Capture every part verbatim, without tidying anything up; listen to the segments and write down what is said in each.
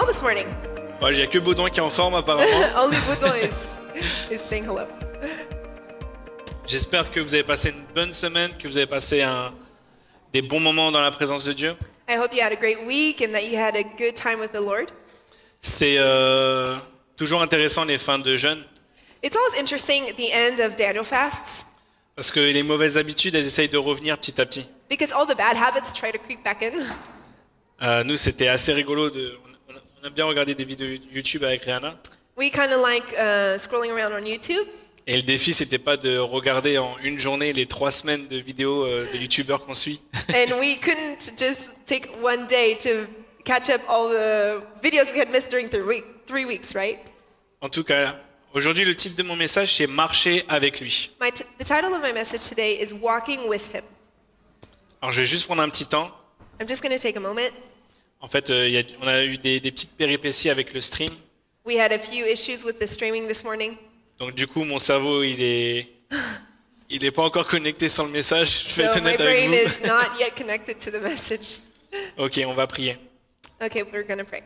well this morning? Ouais, il n'y a que Baudouin qui est en forme apparemment. Only Budon is, is saying hello. J'espère que vous avez passé une bonne semaine, que vous avez passé un, des bons moments dans la présence de Dieu. I hope you had a great week and that you had a good time with the Lord. C'est euh, toujours intéressant les fins de jeûne, It's always interesting at the end of Daniel fasts parce que les mauvaises habitudes, elles essayent de revenir petit à petit. because all the bad habits try to creep back in. Euh, nous, c'était assez rigolo. De, on, a, on a bien regardé des vidéos YouTube avec Rihanna. We kind of like uh, scrolling around on YouTube. Et le défi, c'était pas de regarder en une journée les trois semaines de vidéos euh, de youtubeurs qu'on suit. And we couldn't just take one day to catch up all the videos we had missed during three, week, three weeks, right? En tout cas, aujourd'hui, le titre de mon message, c'est Marcher avec lui. My t- the title of my message today is Walking with Him. Alors, je vais juste prendre un petit temps. I'm just going to take a moment. En fait, euh, y a, on a eu des, des petites péripéties avec le stream. We had a few issues with the streaming this morning. Donc, du coup, mon cerveau, il est, il est pas encore connecté sans le message. Je vais So être my honnête avec brain vous. is not yet connected to the message. Ok, on va prier. Okay, we're going to pray.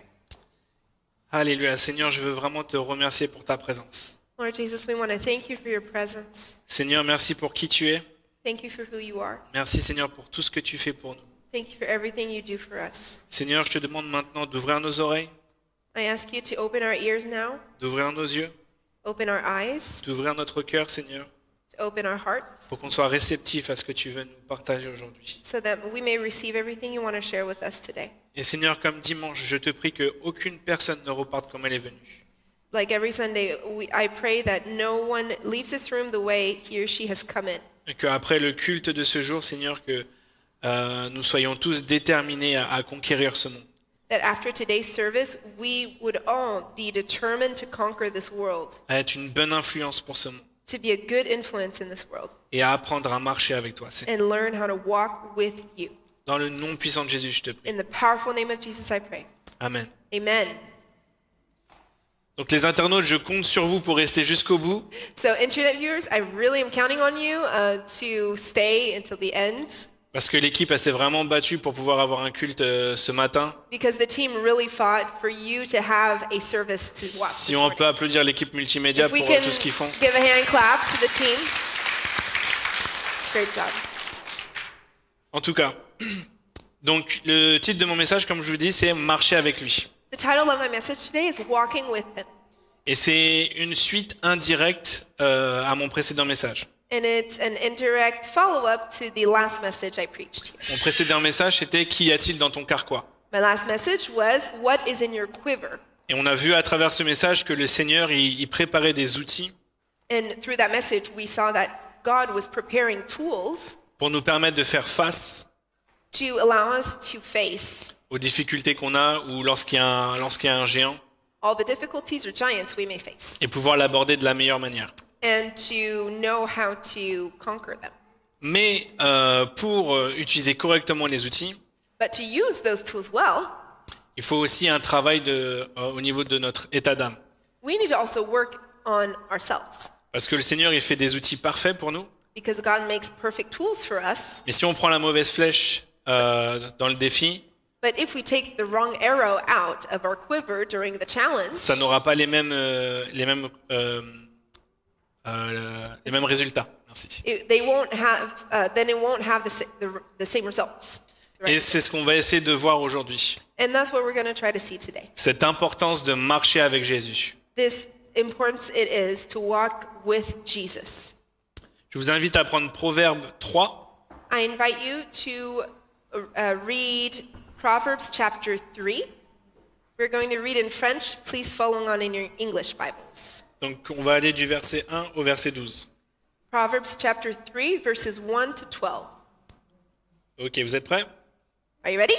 Alléluia. Seigneur, je veux vraiment te remercier pour ta présence. Lord Jesus, we want to thank you for your presence. Seigneur, merci pour qui tu es. Thank you for who you are. Merci, Seigneur, pour tout ce que tu fais pour nous. Thank you for everything you do for us. Seigneur, je te demande maintenant d'ouvrir nos oreilles, I ask you to open our ears now, d'ouvrir nos yeux, open our eyes, d'ouvrir notre cœur, Seigneur, to open our hearts, pour qu'on soit réceptif à ce que tu veux nous partager aujourd'hui. so that we may receive everything you want to share with us today. Et Seigneur, comme dimanche, je te prie qu'aucune personne ne reparte comme elle est venue. Like every Sunday, we, I pray that no one leaves this room the way he or she has come in. Et qu'après le culte de ce jour, Seigneur, que euh, nous soyons tous déterminés à, à conquérir ce monde. That after today's service, we would all be determined to conquer this world, À être une bonne influence pour ce monde. to be a good influence in this world, Et à apprendre à marcher avec toi, Seigneur. and learn how to walk with you. Dans le nom puissant de Jésus, je te prie. In the powerful name of Jesus, I pray. Amen. Amen. Donc les internautes, je compte sur vous pour rester jusqu'au bout. So, internet viewers, I really am counting on you uh, to stay until the end, Parce que l'équipe, elle s'est vraiment battue pour pouvoir avoir un culte euh, ce matin. because the team really fought for you to have a service to watch. Si this on morning. peut applaudir l'équipe multimédia If pour we euh, can tout ce qu'ils font. give a hand clap to the team. Great job. En tout cas, donc le titre de mon message, comme je vous dis, c'est Marcher avec lui. The title of my message today is Walking with Him. Et c'est une suite indirecte euh, à mon précédent message. And it's an indirect follow-up to the last message I preached here. Mon précédent message, c'était Qu'y a-t-il dans ton carquois? My last message was, What is in your quiver? Et on a vu à travers ce message que le Seigneur, il, il préparait des outils And through that message, we saw that God was preparing tools pour nous permettre de faire face to allow us to face aux difficultés qu'on a ou lorsqu'il y a un, lorsqu'il y a un géant all the difficulties or giants we may face, et pouvoir l'aborder de la meilleure manière. and to know how to conquer them. Mais euh, pour euh, utiliser correctement les outils, But to use those tools well, il faut aussi un travail de, euh, au niveau de notre état d'âme. we need to also work on ourselves, Parce que le Seigneur, il fait des outils parfaits pour nous. because God makes perfect tools for us. Mais si on prend la mauvaise flèche euh, dans le défi, But if we take the wrong arrow out of our quiver during the challenge, ça n'aura pas les mêmes, euh, les mêmes, euh, euh, les mêmes résultats. Merci. it, they won't have, uh, then it won't have the, sa- the, the same results. Et c'est ce qu'on va essayer de voir aujourd'hui. And that's what we're going to try to see today. Cette importance de marcher avec Jésus. This importance it is to walk with Jesus. Je vous invite à prendre Proverbe trois. I invite you to uh, read Proverbs chapter three. We're going to read in French. Please follow on in your English Bibles. Donc on va aller du verset un au verset douze. Proverbs chapter three, verses one to twelve. Ok, vous êtes prêts? Are you ready?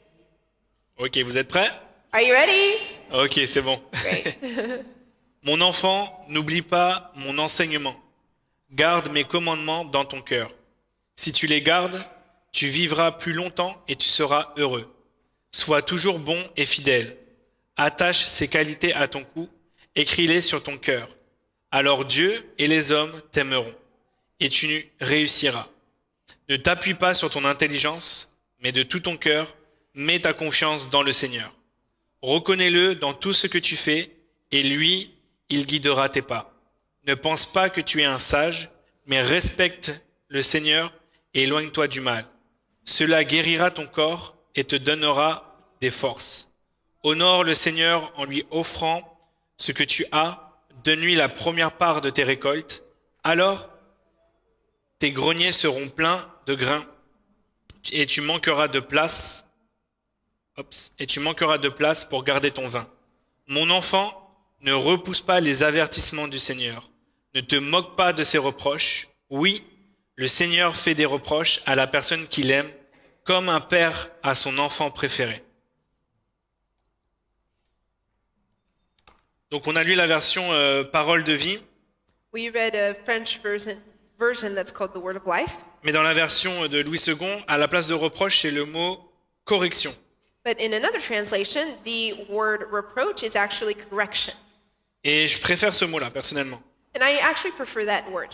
Ok, vous êtes prêts? Are you ready? Ok, c'est bon. Great. Mon enfant, n'oublie pas mon enseignement. Garde mes commandements dans ton cœur. Si tu les gardes, tu vivras plus longtemps et tu seras heureux. Sois toujours bon et fidèle. Attache ces qualités à ton cou, écris-les sur ton cœur. Alors Dieu et les hommes t'aimeront et tu réussiras. Ne t'appuie pas sur ton intelligence, mais de tout ton cœur, mets ta confiance dans le Seigneur. Reconnais-le dans tout ce que tu fais, et lui, il guidera tes pas. Ne pense pas que tu es un sage, mais respecte le Seigneur et éloigne-toi du mal. Cela guérira ton corps et te donnera des forces. Honore le Seigneur en lui offrant ce que tu as, donne-lui la première part de tes récoltes. Alors, tes greniers seront pleins de grains et tu manqueras de place. Oups, et tu manqueras de place pour garder ton vin. Mon enfant, ne repousse pas les avertissements du Seigneur. Ne te moque pas de ses reproches. Oui, le Seigneur fait des reproches à la personne qu'il aime, comme un père à son enfant préféré. Donc on a lu la version euh, Parole de vie, We read a French version, version that's called the Word of Life. mais dans la version de Louis second, à la place de reproche, c'est le mot correction. But in another translation, the word reproach is actually correction. Et je préfère ce mot-là, personnellement. And I actually prefer that word.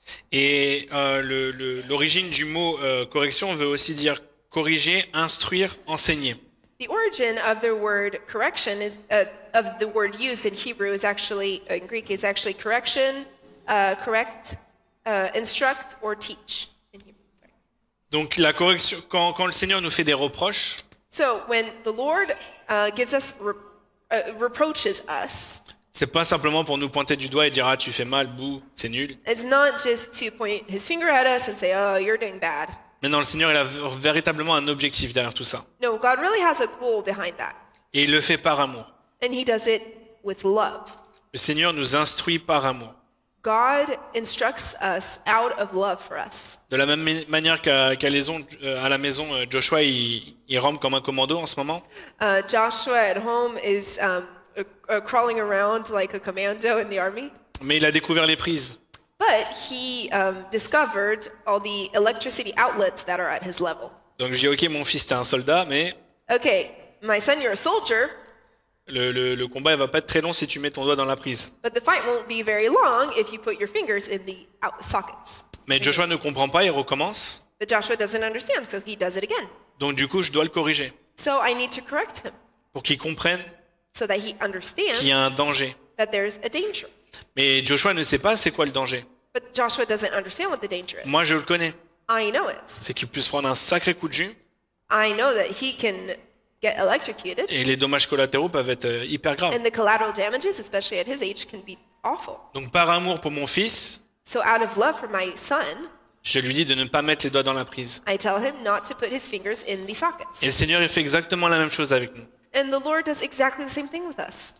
Et euh, le- le- l'origine du mot euh, correction veut aussi dire corriger, instruire, enseigner. The origin of the word correction is uh, of the word used in Hebrew is actually uh, in Greek is actually correction, uh, correct, uh, instruct, or teach. In Hebrew, sorry. Donc la correction, quand, quand le Seigneur nous fait des reproches, So when the Lord uh, gives us re- uh, reproaches us, c'est pas simplement pour nous pointer du doigt et dire ah tu fais mal, bouh, c'est nul. it's not just to point his finger at us and say, "Oh, you're doing bad." Mais non, le Seigneur il a v- véritablement un objectif derrière tout ça. No, God really has a goal behind that, Et il le fait par amour. and He does it with love. Le Seigneur nous instruit par amour. God instructs us out of love for us. De la même ma- manière qu'à qu'à Laison- euh, à la maison, euh, Joshua il, il rampe comme un commando en ce moment. Uh, Joshua at home is um, uh, uh, crawling around like a commando in the army, Mais il a découvert les prises. but he um, discovered all the electricity outlets that are at his level. Donc je dis ok mon fils t'es un soldat, mais Okay, my son, you're a soldier, le, le, le combat il va pas être très long si tu mets ton doigt dans la prise. but the fight won't be very long if you put your fingers in the out sockets. Mais Joshua ne comprend pas, il recommence. But Joshua doesn't understand, so he does it again. Donc du coup je dois le corriger So I need to correct him pour qu'il comprenne so that he understands qu'il y a un danger. that there's a danger. Mais Joshua ne sait pas c'est quoi le danger. But Joshua doesn't understand what the danger is. Moi je le connais. I know it. C'est qu'il puisse prendre un sacré coup de jus I know that he can get electrocuted, et les dommages collatéraux peuvent être euh, hyper graves. and the collateral damages, especially at his age, can be awful. Donc par amour pour mon fils, So out of love for my son, je lui dis de ne pas mettre les doigts dans la prise. I tell him not to put his fingers in the sockets. Et le Seigneur il fait exactement la même chose avec nous. And the Lord does exactly the same thing with us.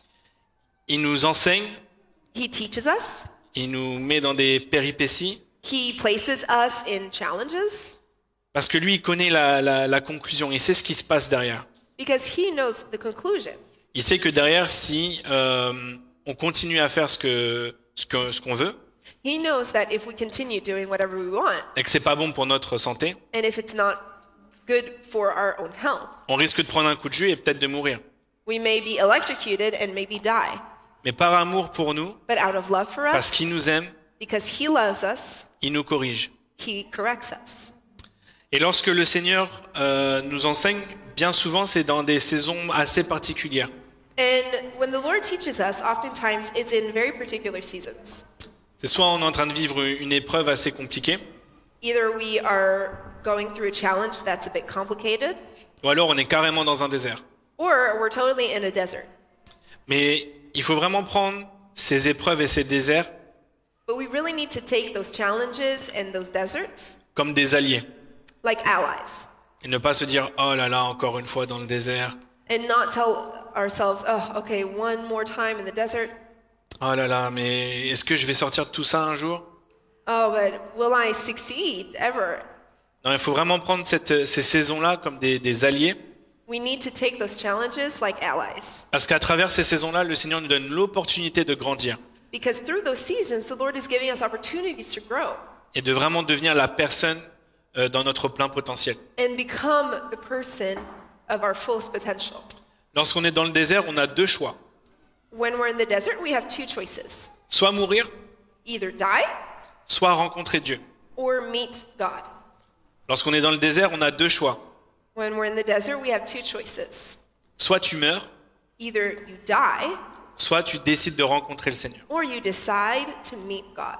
Il nous enseigne, He teaches us, il nous met dans des péripéties he places us in challenges, parce que lui il connaît la, la, la conclusion, il sait ce qui se passe derrière. because he knows the conclusion. Il sait que derrière, si euh, on continue à faire ce que ce que ce qu'on veut He knows that if we continue doing whatever we want, et que c'est pas bon pour notre santé, and if it's not good for our own health, on risque de prendre un coup de jus et peut-être de mourir. we may be electrocuted and maybe die. Mais par amour pour nous, But out of love for parce us, qu'il nous aime, because he loves us, il nous corrige. he corrects us. Et lorsque le Seigneur euh, nous enseigne, bien souvent c'est dans des saisons assez particulières. And when the Lord teaches us, oftentimes it's in very particular seasons. C'est soit on est en train de vivre une épreuve assez compliquée, Either we are going through a challenge that's a bit complicated, ou alors on est carrément dans un désert. or we're totally in a desert. Mais il faut vraiment prendre ces épreuves et ces déserts But we really need to take those challenges and those deserts comme des alliés. like allies, Et ne pas se dire « Oh là là, encore une fois dans le désert. and not tell ourselves, oh, okay, one more time in the desert. Oh là là, mais est-ce que je vais sortir de tout ça un jour ?» Oh, but will I succeed ever? Non, il faut vraiment prendre cette- ces saisons-là comme des, des alliés. We need to take those challenges like allies. Parce qu'à travers ces saisons-là, le Seigneur nous donne l'opportunité de grandir Because through those seasons, the Lord is giving us opportunities to grow et de vraiment devenir la personne euh, dans notre plein potentiel. and become the person of our fullest potential. Lorsqu'on est dans le désert, on a deux choix. When we're in the desert, we have two choices. Soit mourir, Either die soit rencontrer Dieu. or meet God. Lorsqu'on est dans le désert, on a deux choix. When we're in the desert, we have two choices. Soit tu meurs, Either you die soit tu décides de rencontrer le Seigneur. or you decide to meet God.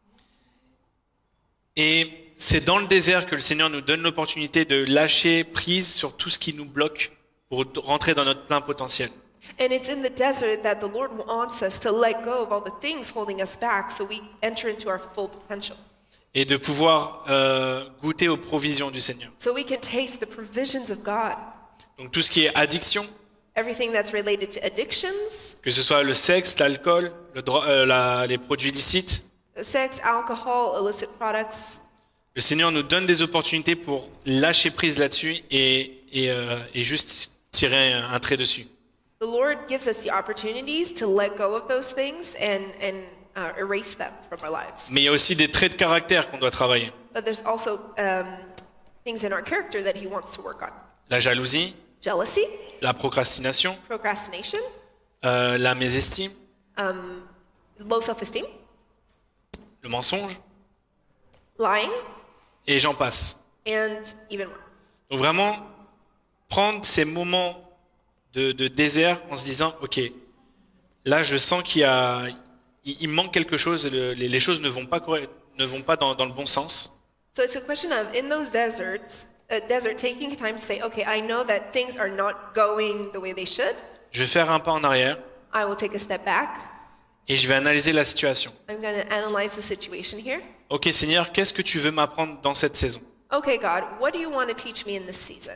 Et c'est dans le désert que le Seigneur nous donne l'opportunité de lâcher prise sur tout ce qui nous bloque pour rentrer dans notre plein potentiel. And it's in the desert that the Lord wants us to let go of all the things holding us back so we enter into our full potential. Et de pouvoir euh, goûter aux provisions du Seigneur. So we can taste the provisions of God. Donc tout ce qui est addiction, Everything that's related to addictions, que ce soit le sexe, l'alcool, le dro- euh, la- les produits licites, sex, alcohol, illicit products. le Seigneur nous donne des opportunités pour lâcher prise là-dessus et, et, euh, et juste tirer un, un trait dessus. The Lord gives us the opportunities to let go of those things and, and uh, erase them from our lives. Mais il y a aussi des traits de caractère qu'on doit travailler. But there's also um, things in our character that He wants to work on. La jalousie, Jealousy, la procrastination, procrastination, euh, la mésestime, um, low self-esteem, le mensonge, lying, et j'en passe. and even more. Donc vraiment, prendre ces moments de, de désert en se disant, ok, là je sens qu'il y a, il, il manque quelque chose, le- les, les choses ne vont pas, correct- ne vont pas dans, dans le bon sens. So it's a question of, in those deserts, uh, desert, taking time to say, okay, I know that things are not going the way they should. Je vais faire un pas en arrière I will take a step back. et je vais analyser la situation. I'm going to analyze the situation here. Ok Seigneur, qu'est-ce que tu veux m'apprendre dans cette saison? Okay, God, what do you want to teach me in this season?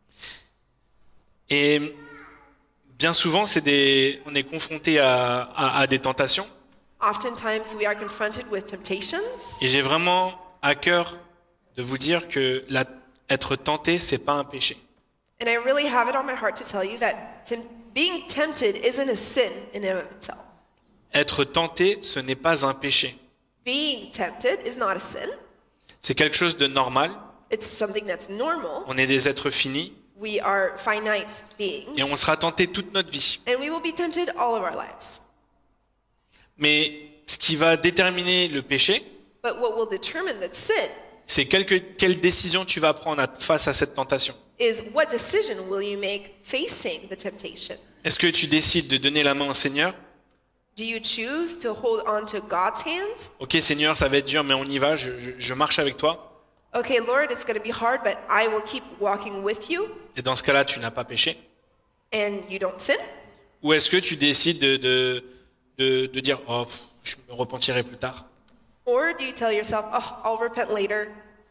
Et bien souvent, c'est des, on est confronté à, à, à des tentations. Oftentimes we are confronted with temptations, Et j'ai vraiment à cœur de vous dire que la, être tenté, c'est pas un péché. and I really have it on my heart to tell you that tem- being tempted isn't a sin in and of itself. Être tenté, ce n'est pas un péché. Being tempted is not a sin. C'est quelque chose de normal. It's something that's normal. On est des êtres finis We are finite beings, et on sera tenté toute notre vie. and we will be tempted all of our lives. Mais ce qui va déterminer le péché, But what will determine that sin c'est quelque, quelle décision tu vas prendre à- face à cette tentation. is what decision will you make facing the temptation? Est-ce que tu décides de donner la main au Seigneur? Do you choose to hold on to God's hand? Ok Seigneur, ça va être dur, mais on y va, je, je- je marche avec toi. Okay, Lord, it's going to be hard, but I will keep walking with you, Et dans ce cas-là, tu n'as pas péché. and you don't sin? Ou est-ce que tu décides de, de, de, de dire, oh, pff, je me repentirai plus tard? Or do you tell yourself, oh, I'll repent later?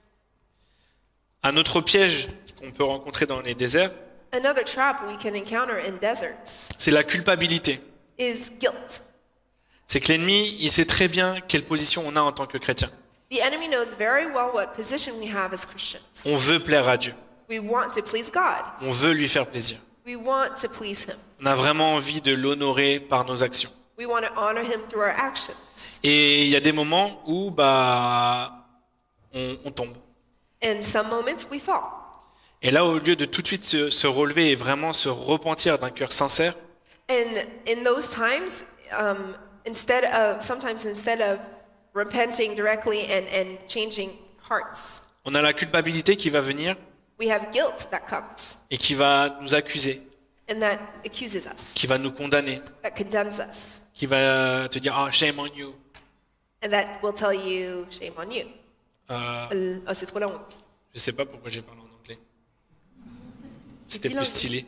Un autre piège qu'on peut rencontrer dans les déserts, Another trap we can encounter in deserts c'est la culpabilité. is guilt. C'est que l'ennemi, il sait très bien quelle position on a en tant que chrétien. The enemy knows very well what position we have as Christians. On veut plaire à Dieu. We want to please God. On veut lui faire plaisir. We want to please Him. On a vraiment envie de l'honorer par nos actions. We want to honor Him through our actions. Et il y a des moments où bah, on, on tombe. In some moments, we fall. Et là, au lieu de tout de suite se, se relever et vraiment se repentir d'un cœur sincère, And in those times, um, instead of sometimes instead of repenting directly and, and changing hearts, on a la culpabilité qui va venir we have guilt that comes et qui va nous accuser, and that accuses us, qui va nous condamner, that condemns us, qui va te dire « Ah, shame on you and that will tell you, shame on you. ». Euh, Oh, c'est trop long. Je sais pas pourquoi j'ai parlé en anglais. C'était bilingue. plus stylé.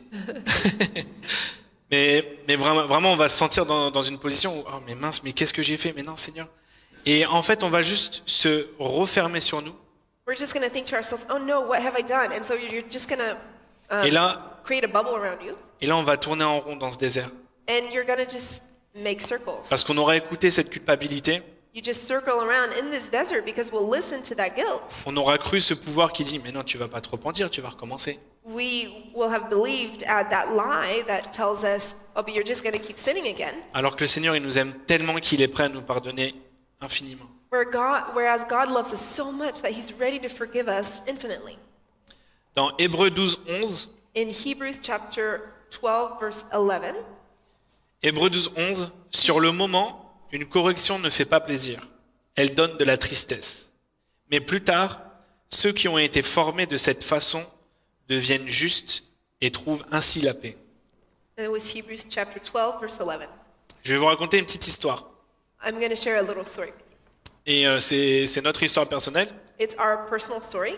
mais mais vraiment, vraiment, on va se sentir dans, dans une position où, oh mais mince, mais qu'est-ce que j'ai fait? Mais non, Seigneur. Et en fait, on va juste se refermer sur nous. We're just going to think to ourselves, oh no, what have I done? And so you're you're just going to um, Et là, create a bubble around you, et là, on va tourner en rond dans ce désert. and you're going to just make circles. Parce qu'on aura écouté cette culpabilité, You just circle around in this desert because we'll listen to that guilt. on aura cru ce pouvoir qui dit, mais non, tu vas pas te repentir, tu vas recommencer. We will have believed at that lie that tells us, oh, but you're just going to keep sinning again. Alors que le Seigneur, il nous aime tellement qu'il est prêt à nous pardonner infiniment. Where God, whereas God loves us so much that He's ready to forgive us infinitely. Dans Hébreux douze, onze, In Hebrews chapter twelve, verse eleven, Hébreux douze, onze, sur le moment, une correction ne fait pas plaisir. Elle donne de la tristesse. Mais plus tard, ceux qui ont été formés de cette façon deviennent justes et trouvent ainsi la paix. And it was Hebrews chapter twelve, verse eleven. Je vais vous raconter une petite histoire. I'm going to share a little story with you. Et euh, c'est c'est notre histoire personnelle. It's our personal story.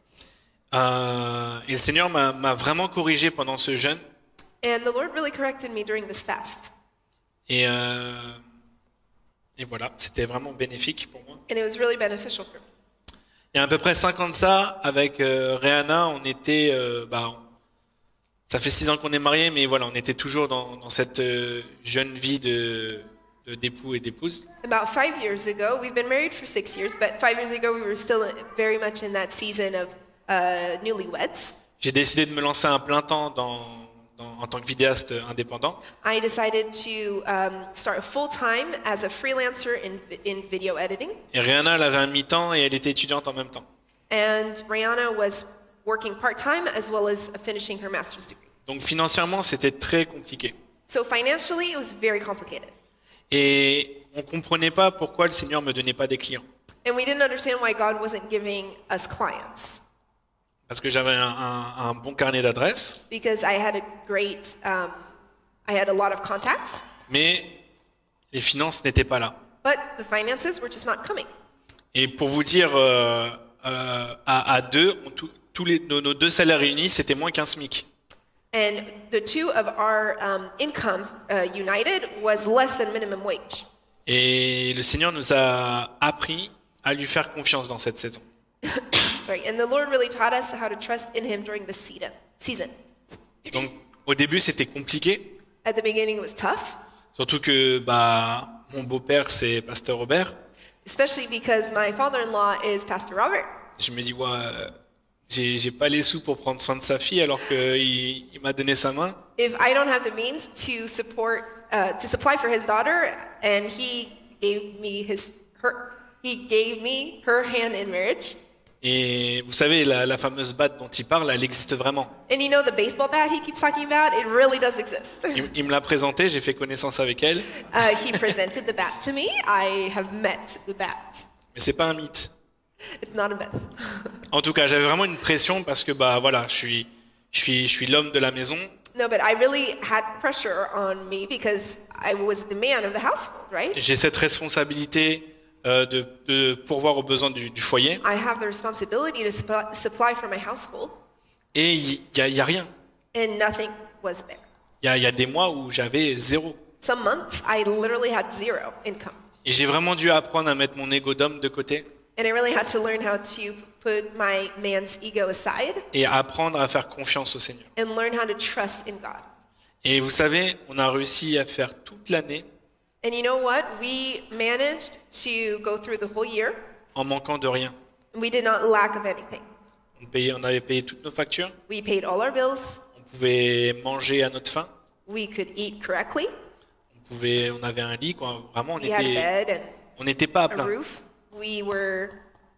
Euh, et le Seigneur m'a m'a vraiment corrigé pendant ce jeûne. And the Lord really corrected me during this fast. Et, euh, et voilà, c'était vraiment bénéfique pour moi. And it was really beneficial for me. Il y a à peu près cinq ans de ça, avec euh, Rihanna, on était... euh, bah, on- ça fait six ans qu'on est mariés, mais voilà, on était toujours dans, dans cette euh, jeune vie de de- d'époux et d'épouse. About five years ago, we've been married for six years, but five years ago we were still very much in that season of uh, newlyweds. J'ai décidé de me lancer à plein temps dans, dans- en tant que vidéaste indépendant. I decided to um, start full time as a freelancer in, vi- in video editing, Et Rihanna, elle avait un mi-temps et elle était étudiante en même temps. and Rihanna was working part time as well as finishing her master's degree. Donc financièrement, c'était très compliqué. So financially, it was very complicated. Et on comprenait pas pourquoi le Seigneur me donnait pas des clients. And we didn't understand why God wasn't giving us clients Parce que j'avais un, un- un bon carnet d'adresses, because I had a great, um, I had a lot of contacts, mais les finances n'étaient pas là. but the finances were just not coming. Et pour vous dire, euh, euh, à, à deux, on- tous tous les, nos, nos deux salaires réunis, c'était moins qu'un SMIC. And the two of our um, incomes uh, united was less than minimum wage. Et le Seigneur nous a appris à lui faire confiance dans cette saison. Sorry, and the Lord really taught us how to trust in Him during this season. season. Donc au début, c'était compliqué, At the beginning, it was tough, surtout que bah, mon beau-père, c'est Pasteur Robert. especially because my father-in-law is Pastor Robert. Je me dis, ouais, euh, j'ai j'ai pas les sous pour prendre soin de sa fille alors qu'il il, m'a donné sa main. If I don't have the means to support, uh, to supply for his daughter, and he gave me his, her, he gave me her hand in marriage. Et vous savez, la, la fameuse batte dont il parle, elle existe vraiment. And you know the baseball bat he keeps talking about? It really does exist. Il, il me l'a présenté, j'ai fait connaissance avec elle, Uh, he presented the bat to me. I have met the bat. mais c'est pas un mythe. It's not a myth. En tout cas, j'avais vraiment une pression parce que bah voilà, je suis, je suis, je suis l'homme de la maison. No, but I really had pressure on me because I was the man of the household, right? J'ai cette responsabilité euh, de, de pourvoir aux besoins du, du foyer. I have the responsibility to supp- supply for my household, Et il y, a- il y a rien. and nothing was there. Il y a, il y a des mois où j'avais zéro. Some months I literally had zero income, Et j'ai vraiment dû apprendre à mettre mon ego d'homme de côté and I really had to learn how to put my man's ego aside et apprendre à faire confiance au Seigneur. and learn how to trust in God. Et vous savez, on a réussi à faire toute l'année And you know what? We managed to go through the whole year, en manquant de rien. and we did not lack of anything. On, payait, on avait payé toutes nos factures, We paid all our bills. on pouvait manger à notre faim, We could eat correctly. on, pouvait, on avait un lit, quoi. Vraiment, on We had a était, bed and on n'était pas à a plein. roof. We were,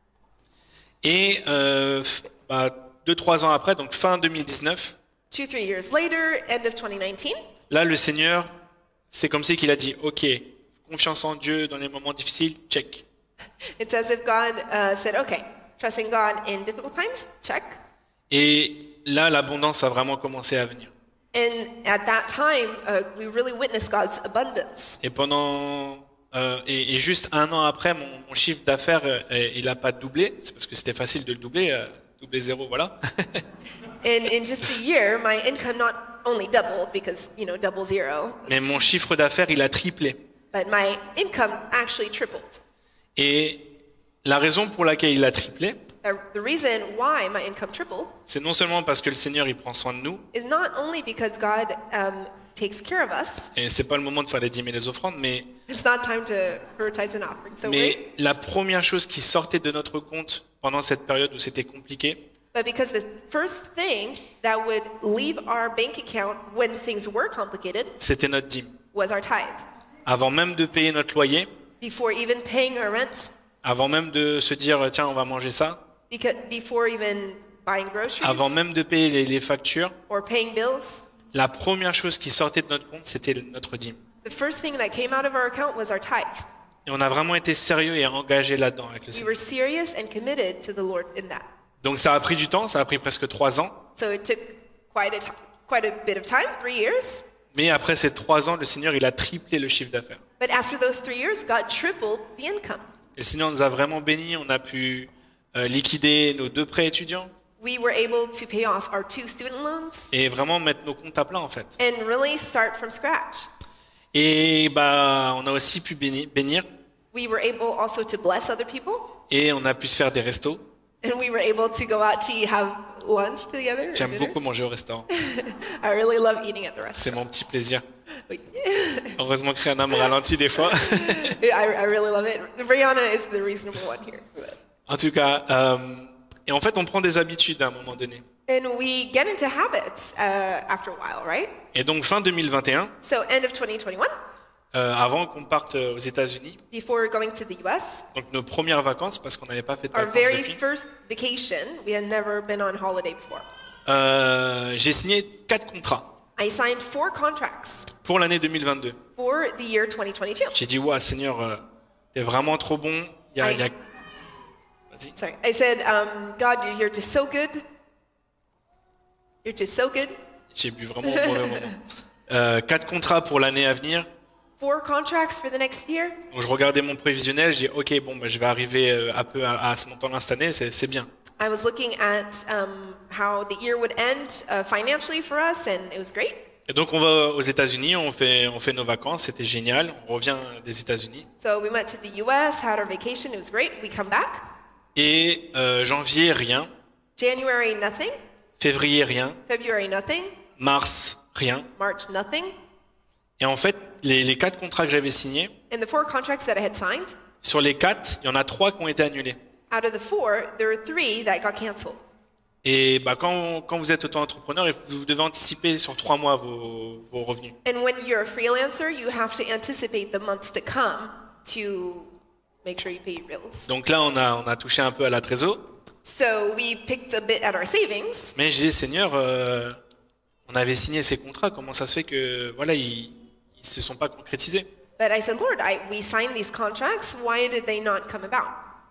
Et euh, f- bah, deux, trois ans après, donc fin deux mille dix-neuf, two, three years later, end of twenty nineteen, là, le Seigneur, c'est comme si qu'il a dit, OK, confiance en Dieu dans les moments difficiles, check. it's as if God uh, said, okay, trusting God in difficult times, check. Et là, l'abondance a vraiment commencé à venir. And at that time, uh, we really witnessed God's abundance. Et pendant euh, et, et juste un an après, mon, mon chiffre d'affaires, euh, il n'a pas doublé. C'est parce que c'était facile de le doubler, euh, doubler zéro, voilà. And in just a year, my income not only doubled because, you know, double zero, Mais mon chiffre d'affaires, il a triplé. but my income actually tripled. Et la raison pour laquelle il a triplé, Uh, the reason why my income tripled c'est non seulement parce que le Seigneur, il prend soin de nous, is not only because God um, takes care of us. et c'est pas le moment de faire les dîmes et les offrandes, mais, It's not time to prioritize an offering. So wait, mais la première chose qui sortait de notre compte pendant cette période où c'était compliqué, but because the first thing that would leave our bank account when things were complicated c'était notre dîme. was our tithe. Avant même de payer notre loyer, Before even paying our rent, avant même de se dire, tiens, on va manger ça, because before even buying groceries avant même de payer les, les factures, or paying bills, la première chose qui sortait de notre compte, c'était notre dîme. the first thing that came out of our account was our tithe. Et on a vraiment été sérieux et engagé là-dedans avec le We Seigneur. were serious and committed to the Lord in that. Donc ça a pris du temps, ça a pris presque trois ans. So it took quite a time, quite a bit of time, three years. Mais après ces trois ans, le Seigneur, il a triplé le chiffre d'affaires. But after those three years, God tripled the income. Et le Seigneur nous a vraiment bénis. On a pu euh, liquider nos deux prêts étudiants We were able to pay off our two student loans et vraiment mettre nos comptes à plat, en fait. and really start from scratch. Et bah, on a aussi pu bénir, bénir We were able also to bless other people, et on a pu se faire des restos. and we were able to go out to have lunch together. or J'aime dinner. beaucoup manger au restaurant. I really love eating at the restaurant. C'est mon petit plaisir. Oui. Heureusement que Rihanna me ralentit des fois. I, I really love it. Rihanna is the reasonable one here. but- En tout cas, euh, et en fait, on prend des habitudes à un moment donné. And we get into habits uh, after a while, right? Et donc, fin deux mille vingt et un, So end of twenty twenty-one, euh, avant qu'on parte aux États-Unis, before going to the U S, donc nos premières vacances, parce qu'on n'avait pas fait de our vacances very depuis, first vacation, we had never been on holiday before. euh, j'ai signé quatre contrats I signed four contracts pour l'année deux mille vingt-deux. for the year twenty twenty-two. J'ai dit, ouais, Seigneur, euh, t'es vraiment trop bon. Il y a, il y a- Vas-y. Sorry, I said, um, God, you're, you're just so good. You're just so good. J'ai bu vraiment au mauvais moment. Euh, quatre contrats pour l'année à venir. Four contracts for the next year. Donc, je regardais mon prévisionnel, je dis, ok, bon, bah, je vais arriver euh, un peu à, à ce montant-là cette année, c'est c'est bien. I was looking at um, how the year would end uh, financially for us, and it was great. Et donc, on va aux États-Unis, on fait, on fait nos vacances, c'était génial. On revient des États-Unis. So we went to the U S, had our vacation, it was great. We come back. Et euh, janvier, rien. January, nothing. Février, rien. February, nothing. Mars, rien. March, nothing. Et en fait, les, les quatre contrats que j'avais signés, And the four contracts that I had signed, sur les quatre, il y en a trois qui ont été annulés. out of the four, there were three that got canceled. Et bah, quand, quand vous êtes auto-entrepreneur, vous devez anticiper sur trois mois vos, vos revenus. And when you're a freelancer, you have to anticipate the months to come to make sure you pay your bills. Donc là, on a, on a touché un peu à la trésor. So we picked a bit at our savings, Mais je disais, Seigneur, euh, on avait signé ces contrats, comment ça se fait que voilà, ils ne se sont pas concrétisés? but I said, Lord, I, we signed these contracts. Why did they not come about?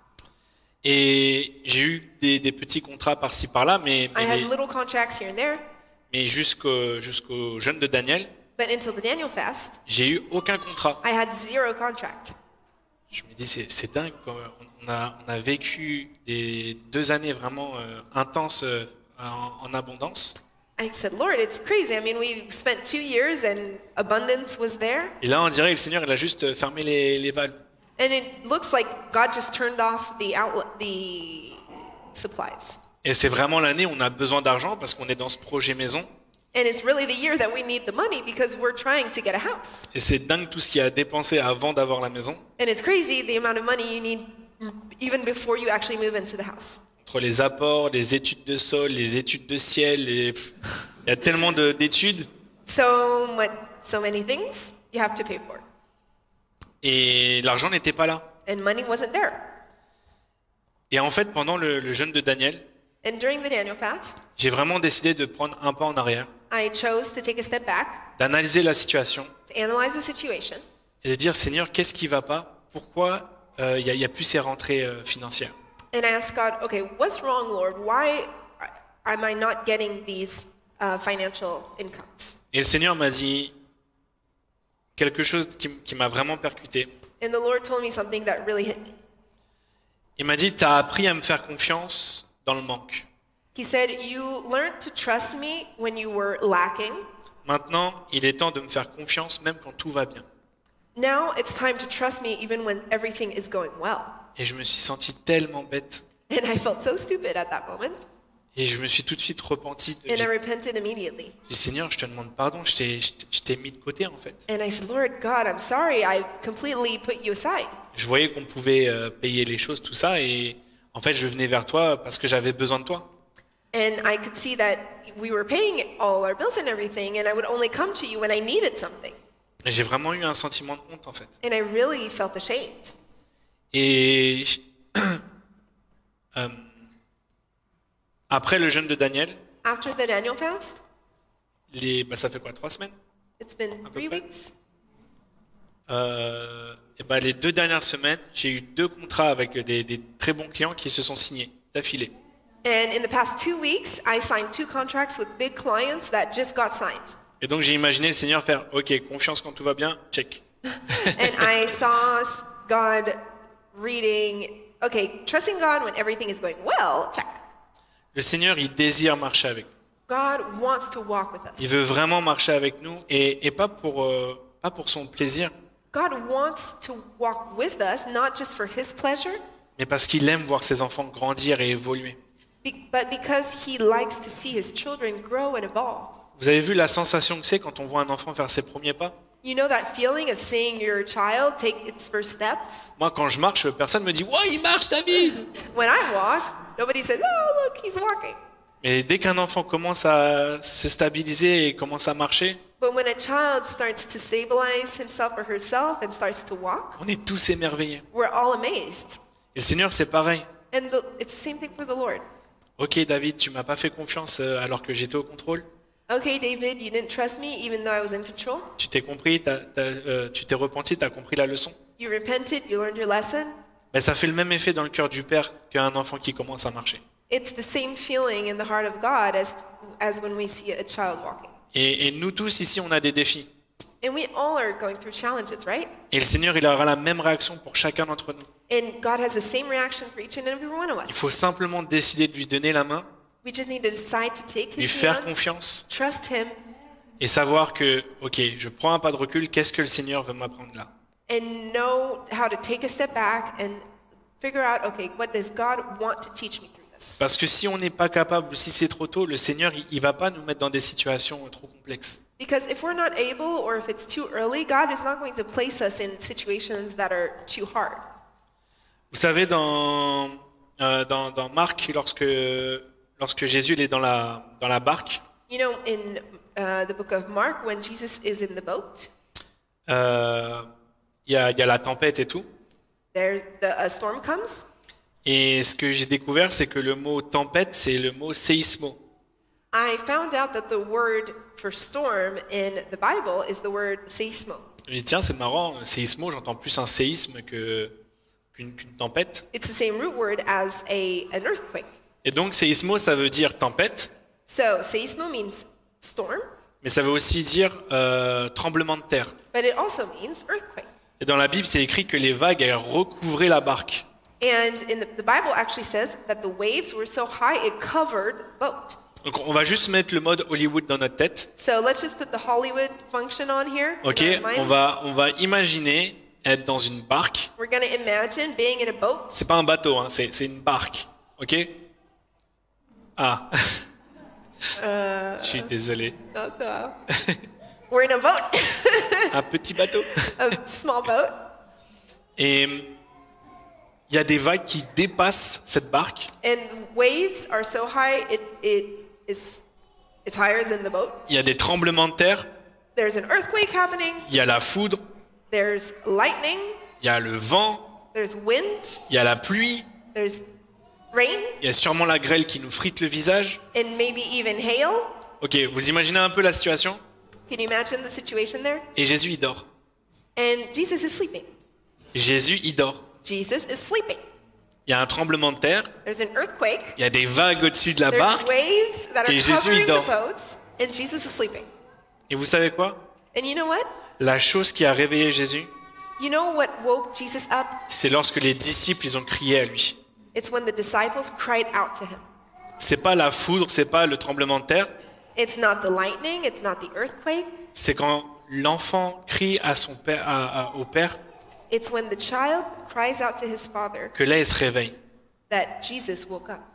Et j'ai eu des, des petits contrats par-ci par-là, mais, I mais, had les- little contracts here and there, mais jusqu'au jusqu'au jeûne de Daniel, but until the Daniel fast, j'ai eu aucun contrat. I had zero contract. Je me dis, c'est c'est dingue. Quoi. On, a, on a vécu des deux années vraiment euh, intenses euh, en, en abondance. I said, Lord, it's crazy. I mean, we spent two years and abundance was there. Et là, on dirait que le Seigneur, il a juste fermé les, les valves. And it looks like God just turned off the outlet, the supplies. Et c'est vraiment l'année où on a besoin d'argent parce qu'on est dans ce projet maison. And it's really the year that we need the money because we're trying to get a house. Et c'est dingue tout ce qu'il y a à dépenser avant d'avoir la maison. And it's crazy the amount of money you need even before you actually move into the house. Entre les apports, les études de sol, les études de ciel, les- pff, il y a tellement de- d'études. So much, so many things you have to pay for. Et l'argent n'était pas là. And money wasn't there. Et en fait, pendant le, le jeûne de Daniel, And during the Daniel fast, j'ai vraiment décidé de prendre un pas en arrière, I chose to take a step back, d'analyser la situation to analyze the situation, et de dire, Seigneur, qu'est-ce qui va pas? Pourquoi euh, il n'y a, il y a plus ces rentrées euh, financières? and I asked God, okay, what's wrong, Lord? Why am I not getting these uh, financial incomes? Et le Seigneur m'a dit quelque chose qui, m- qui m'a vraiment percuté. And the Lord told me something that really hit me. Il m'a dit, tu as appris à me faire confiance dans le manque. He said, you learned to trust me when you were lacking. Maintenant, il est temps de me faire confiance même quand tout va bien. Now it's time to trust me even when everything is going well. Et je me suis senti tellement bête. And I felt so stupid at that moment. Et je me suis tout de suite repenti. And I J'ai repented immediately. dit, Seigneur, je te demande pardon, je t'ai- je t'ai je t'ai mis de côté en fait. And I said, Lord God, I'm sorry. I completely put you aside. Je voyais qu'on pouvait euh, payer les choses, tout ça, et en fait, je venais vers toi parce que j'avais besoin de toi. And I could see that we were paying all our bills and everything, and I would only come to you when I needed something. Et j'ai vraiment eu un sentiment de honte en fait. And I really felt ashamed. Et je- euh, après le jeûne de Daniel, After the Daniel fast, les, bah, ça fait quoi, trois semaines? it's been peu three près. weeks. Euh, et bah, les deux dernières semaines, j'ai eu deux contrats avec des, des très bons clients qui se sont signés d'affilée. And in the past two weeks, I signed two contracts with big clients that just got signed. Et donc j'ai imaginé le Seigneur faire « Ok, confiance quand tout va bien, check. And I saw s- God reading, okay, trusting God when everything is going well, check. » Le Seigneur, il désire marcher avec nous. God wants to walk with Il us. veut vraiment marcher avec nous et, et pas, pour, euh, pas pour son plaisir, God wants to walk with us, not just for his pleasure, mais parce qu'il aime voir ses enfants grandir et évoluer. be- but because he likes to see his children grow and evolve. Vous avez vu la sensation que c'est quand on voit un enfant faire ses premiers pas? You know that feeling of seeing your child take its first steps? Moi, quand je marche, personne me dit « Ouais, il marche, David !» When I walk, nobody says, oh, look, he's walking. Mais dès qu'un enfant commence à se stabiliser et commence à marcher, But when a child starts to stabilize himself or herself and starts to walk, on est tous émerveillés. we're all amazed. Et le Seigneur, c'est pareil. And the, it's the same thing for the Lord. Ok, David, tu m'as pas fait confiance euh, alors que j'étais au contrôle. Okay, David, you didn't trust me even though I was in control. Tu t'es compris, t'as- t'as, euh, tu t'es repenti, tu as compris la leçon. You repented, you learned your lesson. Mais ça fait le même effet dans le cœur du Père qu'un enfant qui commence à marcher. It's the same feeling in the heart of God as, as when we see a child walking. Et, et nous tous ici, on a des défis. And we all are going through challenges, right? Et le Seigneur, il aura la même réaction pour chacun d'entre nous. And God has the same reaction for each and every one of Il us. faut simplement décider de lui donner la main, We just need to decide to take lui his faire hand, confiance trust him, et savoir que, ok, je prends un pas de recul, qu'est-ce que le Seigneur veut m'apprendre là? and know how to take a step back and figure out, okay, what does God want to teach me through this? Parce que si on n'est pas capable, ou si c'est trop tôt, le Seigneur, il, il va pas nous mettre dans des situations euh, trop complexes. Because if we're not able or if it's too early, God is not going to place us in situations that are too hard. Vous savez, dans, euh, dans, dans Marc, lorsque, lorsque Jésus il est dans la, dans la barque, You know, in uh, the book of Mark, when Jesus is in the boat, euh, il y, a, il y a la tempête et tout. there the a storm comes, Et ce que j'ai découvert, c'est que le mot tempête, c'est le mot séismo. I found out that the word for storm in the Bible is the word seismo. Je me dis, tiens, c'est marrant, séismo, j'entends plus un séisme que, qu'une, qu'une tempête. It's the same root word as a, an earthquake. Et donc, séismo, ça veut dire tempête, So seismo means storm, mais ça veut aussi dire euh, tremblement de terre. but it also means earthquake. Et dans la Bible, c'est écrit que les vagues, elles recouvraient la barque. And in the, the Bible actually says that the waves were so high it covered the boat. Donc, on va juste mettre le mode Hollywood dans notre tête. So let's just put the Hollywood function on here. in Ok, our minds. on va, on va imaginer être dans une barque. We're going to imagine being in a boat. C'est pas un bateau, hein, c'est, c'est une barque. Ok? Ah. Je suis désolé. Not so. We're in a boat, Un petit bateau. a small boat, Et il y a des vagues qui dépassent cette barque. and waves are so high it, it is it's higher than the boat. Il y a des tremblements de terre. There's an earthquake happening. Il y a la foudre. There's lightning. Il y a le vent. There's wind. Il y a la pluie. There's rain, Il y a sûrement la grêle qui nous frite le visage. and maybe even hail. Ok, vous imaginez un peu la situation? Can you imagine the situation there? Et Jésus, il dort. And Jesus is sleeping. Jésus, il dort. Jesus is sleeping. Il y a un tremblement de terre. There's an earthquake. Il y a des vagues au-dessus de la There's barque. waves that are Et Jésus, il covering dort. the boat, and Jesus is sleeping. Et vous savez quoi? And you know what? La chose qui a réveillé Jésus, You know what woke Jesus up? c'est lorsque les disciples, ils ont crié à lui. It's when the disciples cried out to him. C'est pas la foudre, c'est pas le tremblement de terre. It's not the lightning, it's not the earthquake. C'est quand l'enfant crie à son père, à- à- au père, It's when the child cries out to his father que là, il se réveille. that Jesus woke up.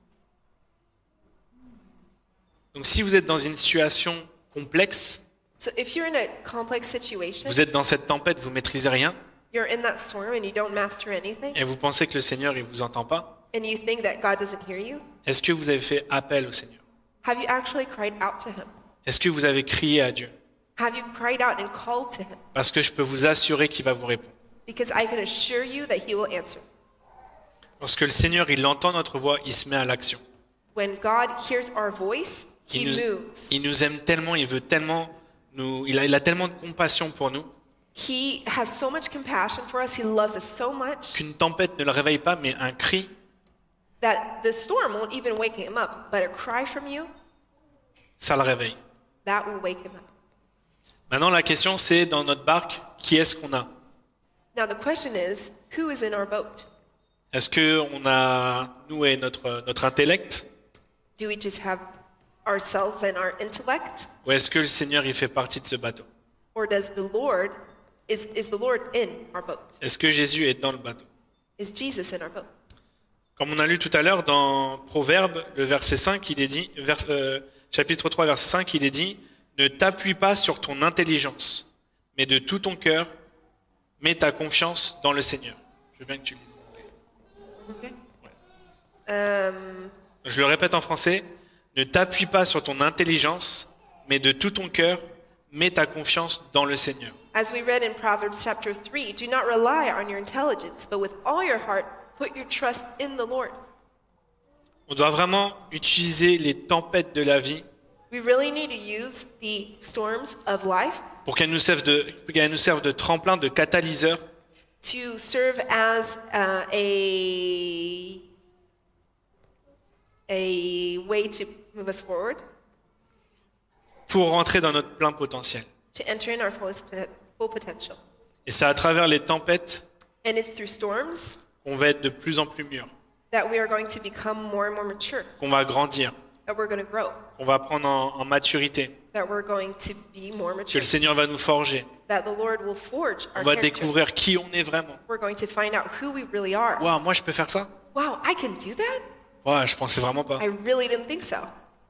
Donc si vous êtes dans une situation complexe, So if you're in a complex situation, vous êtes dans cette tempête, vous maîtrisez rien, you're in that storm and you don't master anything, et vous pensez que le Seigneur, il vous entend pas, and you think that God doesn't hear you, est-ce que vous avez fait appel au Seigneur? have you actually cried out to him? Est-ce que vous avez crié à Dieu? Have you cried out and called to him? Parce que je peux vous assurer qu'il va vous répondre. Because I can assure you that he will answer. Lorsque le Seigneur, il entend notre voix, il se met à l'action. When God hears our voice, he Il nous, moves. il nous aime tellement, il veut tellement, nous, il, a, il a tellement de compassion pour nous He has so much compassion for us. He loves us so much qu'une tempête ne le réveille pas, mais un cri, that the storm won't even wake him up, but a cry from you, ça le réveille. that will wake him up. Maintenant, la question, c'est dans notre barque, qui est-ce qu'on a? Now the question is, who is in our boat? Est-ce qu'on a, nous et notre, notre intellect? Do we just have ourselves and our intellect? Ou est-ce que le Seigneur, il fait partie de ce bateau? Or does the Lord, is, is the Lord in our boat? Est-ce que Jésus est dans le bateau? Is Jesus in our boat? Comme on a lu tout à l'heure dans Proverbes, le verset cinq, il est dit, vers, euh, chapitre trois, verset cinq, il est dit, ne t'appuie pas sur ton intelligence, mais de tout ton cœur, mets ta confiance dans le Seigneur. Je veux bien que tu lises en anglais. Okay. Um, Je le répète en français, ne t'appuie pas sur ton intelligence, mais de tout ton cœur, mets ta confiance dans le Seigneur. as we read in Proverbs chapter three, do not rely on your intelligence, but with all your heart, put your trust in the Lord. On doit vraiment utiliser les tempêtes de la vie We really need to use the storms of life pour qu'elles nous servent de, qu'elles nous servent de tremplin, de catalyseur, to serve as uh, a a way to move us forward, pour rentrer dans notre plein potentiel. to enter in our fullest, full potential. Et c'est à travers les tempêtes And it's through storms qu'on va être de plus en plus mûr, that we are going to become more and more mature, qu'on va grandir, that we're going to grow, qu'on va prendre en, en maturité, that we're going to be more que mature, le Seigneur va nous forger. that the Lord will forge On our va character. découvrir qui on est vraiment. We're going to find out who we really are. Waouh, moi je peux faire ça? Wow, I can do that? Ouais, je pensais vraiment pas. I really didn't think so.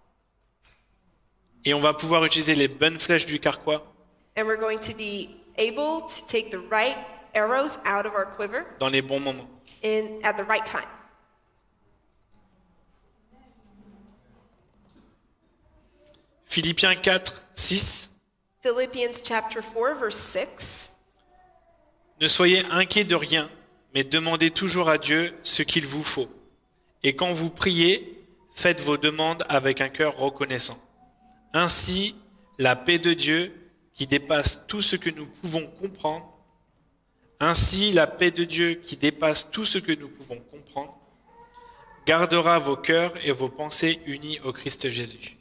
Et on va pouvoir utiliser les bonnes flèches du carquois And we're going to be able to take the right arrows out of our quiver dans les bons moments. in at the right time. Philippiens quatre, six. Philippians chapter four, verse six. Ne soyez inquiets de rien, mais demandez toujours à Dieu ce qu'il vous faut. Et quand vous priez, faites vos demandes avec un cœur reconnaissant. Ainsi, la paix de Dieu, qui dépasse tout ce que nous pouvons comprendre, ainsi la paix de Dieu, qui dépasse tout ce que nous pouvons comprendre, gardera vos cœurs et vos pensées unis au Christ Jésus.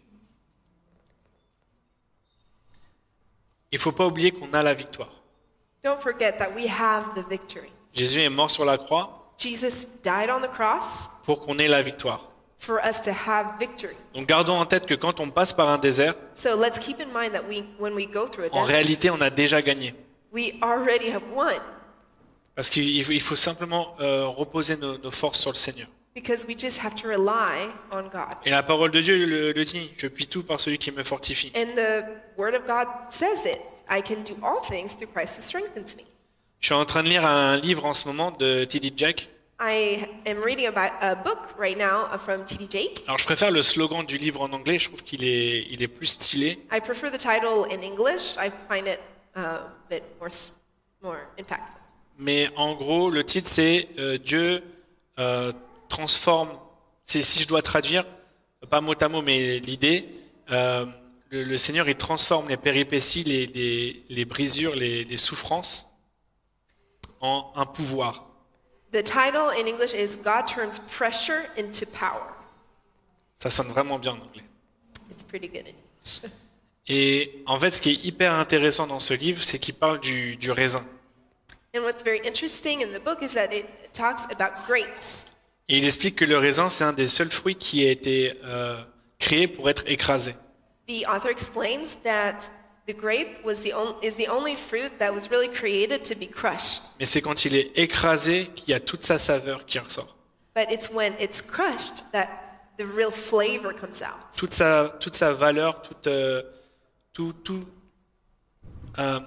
Il ne faut pas oublier qu'on a la victoire. Don't forget that we have the victory. Jésus est mort sur la croix Jesus died on the cross pour qu'on ait la victoire. for us to have victory. Donc gardons en tête que quand on passe par un désert, So let's keep in mind that we, when we go through a en desert, réalité, on a déjà gagné. we already have won Parce qu'il faut, il faut simplement euh, reposer nos, nos forces sur le Seigneur. because we just have to rely on God. Et la parole de Dieu le, le dit, je puis tout par celui qui me fortifie. And the Word of God says it. I can do all things through Christ who strengthens me. Je suis en train de lire un livre en ce moment de T D Jakes. I am reading about a book right now from T D Jakes. Alors je préfère le slogan du livre en anglais, je trouve qu'il est, il est plus stylé. I prefer the title in English. I find it uh, a bit more, s- more impactful. Mais en gros, le titre c'est euh, Dieu euh, transforme, c'est, si je dois traduire, pas mot à mot, mais l'idée, euh, le, le Seigneur il transforme les péripéties, les, les, les brisures, les, les souffrances en un pouvoir. The title in English is God Turns Pressure into Power. Ça sonne vraiment bien en anglais. It's pretty good in English. Et en fait, ce qui est hyper intéressant dans ce livre, c'est qu'il parle du, du raisin. And what's very interesting in the book is that it talks about grapes. Et il explique que le raisin, c'est un des seuls fruits qui a été euh, créé pour être écrasé. The author explains that the grape was the on, is the only fruit that was really created to be crushed. Mais c'est quand il est écrasé qu'il y a toute sa saveur qui ressort. But it's when it's crushed that the real flavor comes out. Toute sa, toute sa valeur, toute, euh, tout, tout, euh,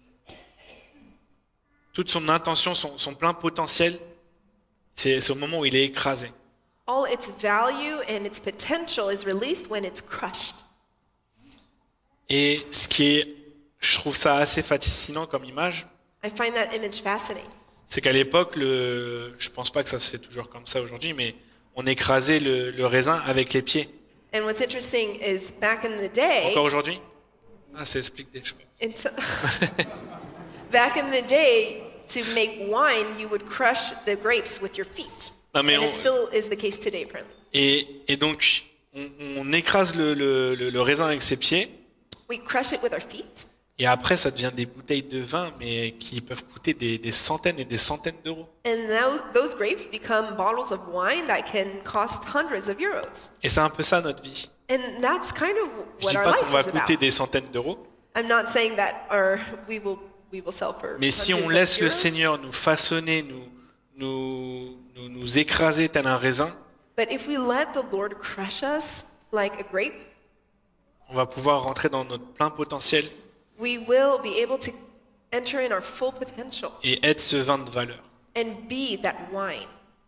toute son intention, son, son plein potentiel, c'est, c'est au moment où il est écrasé. All its value and its potential is released when it's crushed. Et ce qui est, je trouve ça assez fascinant comme image, I find that image fascinating. c'est qu'à l'époque, le, je pense pas que ça se fait toujours comme ça aujourd'hui, mais on écrasait le, le raisin avec les pieds. And what's interesting is back in the day, Encore aujourd'hui? Ah, ça explique des choses. it's, back in the day, to make wine, you would crush the grapes with your feet. Non, mais and on- it still is the case today, apparently. Et, et donc, on, on écrase le, le, le, le raisin avec ses pieds, We crush it with our feet. Et après, ça devient des bouteilles de vin, mais qui peuvent coûter des, des centaines et des centaines d'euros. And now those grapes become bottles of wine that can cost hundreds of euros. Et c'est un peu ça notre vie. And that's kind of Je what dis our pas qu'on life va is coûter about. des centaines d'euros, I'm not saying that our we will we will sell for mais si on hundreds of laisse le euros. Seigneur nous façonner, nous, nous, nous, nous écraser tel un raisin, But if we let the Lord crush us like a grape, on va pouvoir rentrer dans notre plein potentiel we will be able to enter in our full potential et être ce vin de valeur. and be that wine.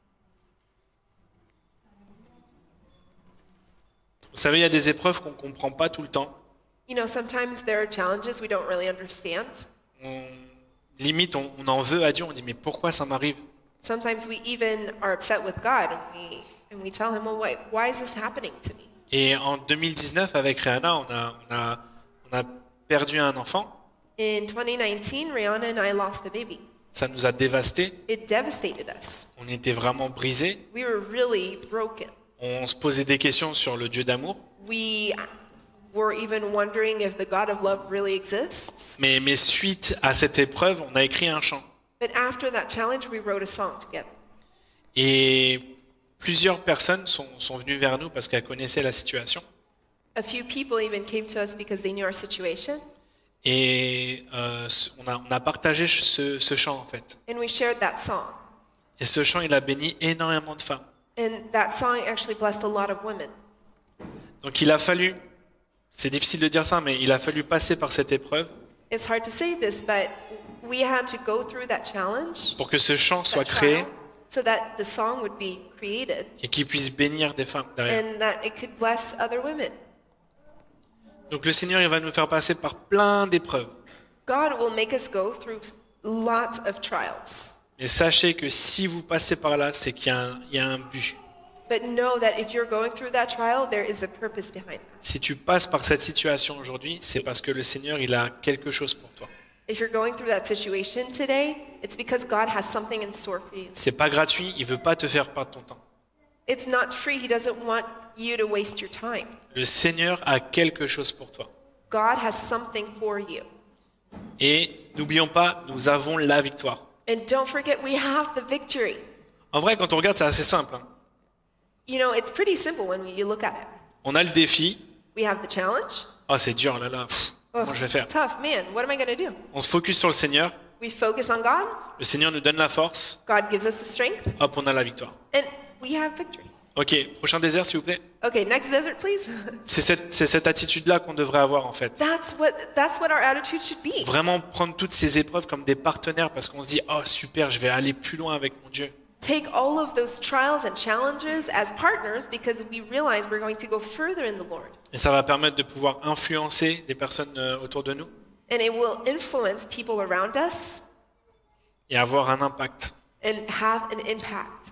Vous savez, il y a des épreuves qu'on ne comprend pas tout le temps. You know, sometimes there are challenges we don't really understand. On, limite, on, on en veut à Dieu, on dit mais pourquoi ça m'arrive? Sometimes we even are upset with God and we and we tell him, well, why, why is this happening to me? Et en deux mille dix-neuf, avec Rihanna, on a, on a, on a perdu un enfant. In twenty nineteen, Rihanna and I lost a baby. Ça nous a dévastés. It devastated us. On était vraiment brisés. We were really broken. On se posait des questions sur le Dieu d'amour. We were even wondering if the God of love really exists. Mais, mais suite à cette épreuve, on a écrit un chant. But after that challenge, we wrote a song together. Et plusieurs personnes sont, sont venues vers nous parce qu'elles connaissaient la situation. A few people even came to us because they knew our situation. Et euh, on, a, on a partagé ce, ce chant en fait. And we shared that song. Et ce chant, il a béni énormément de femmes. And that song actually blessed a lot of women. Donc il a fallu, c'est difficile de dire ça, mais il a fallu passer par cette épreuve It's hard to say this, but we had to go through that challenge, pour que ce chant that soit créé trial, so that the song would be created et qu'il puisse bénir des femmes derrière. and that it could bless other women. Donc le Seigneur, il va nous faire passer par plein d'épreuves. God will make us go through lots of trials. Et sachez que si vous passez par là, c'est qu'il y a un, il y a un but. But know that if you're going through that trial, there is a purpose behind that. Si tu passes par cette situation aujourd'hui, c'est parce que le Seigneur, il a quelque chose pour toi. If you're going through that situation today, it's because God has something in store for you. C'est pas gratuit, il veut pas te faire perdre ton temps. It's not free. He doesn't want you to waste your time. Le Seigneur a quelque chose pour toi. God has something for you. Et n'oublions pas, nous avons la victoire. And don't forget, we have the victory. En vrai, quand on regarde, c'est assez simple. hein. You know, it's pretty simple when you look at it. On a le défi. We have the challenge. Oh, c'est dur, là, là. Pff, Oh, comment je vais faire? it's tough, man. What am I going to do? On se focus sur le Seigneur. We focus on God. Le Seigneur nous donne la force. God gives us the strength, Hop, on a la victoire. and we have victory. Ok, prochain désert, s'il vous plaît. Okay, next desert, please. C'est cette, c'est cette attitude-là qu'on devrait avoir, en fait. That's what that's what our attitude should be. Vraiment prendre toutes ces épreuves comme des partenaires parce qu'on se dit, oh super, je vais aller plus loin avec mon Dieu. Take all of those trials and challenges as partners because we realize we're going to go further in the Lord. Et ça va permettre de pouvoir influencer des personnes euh, autour de nous And it will influence people around us et avoir un impact. and have an impact.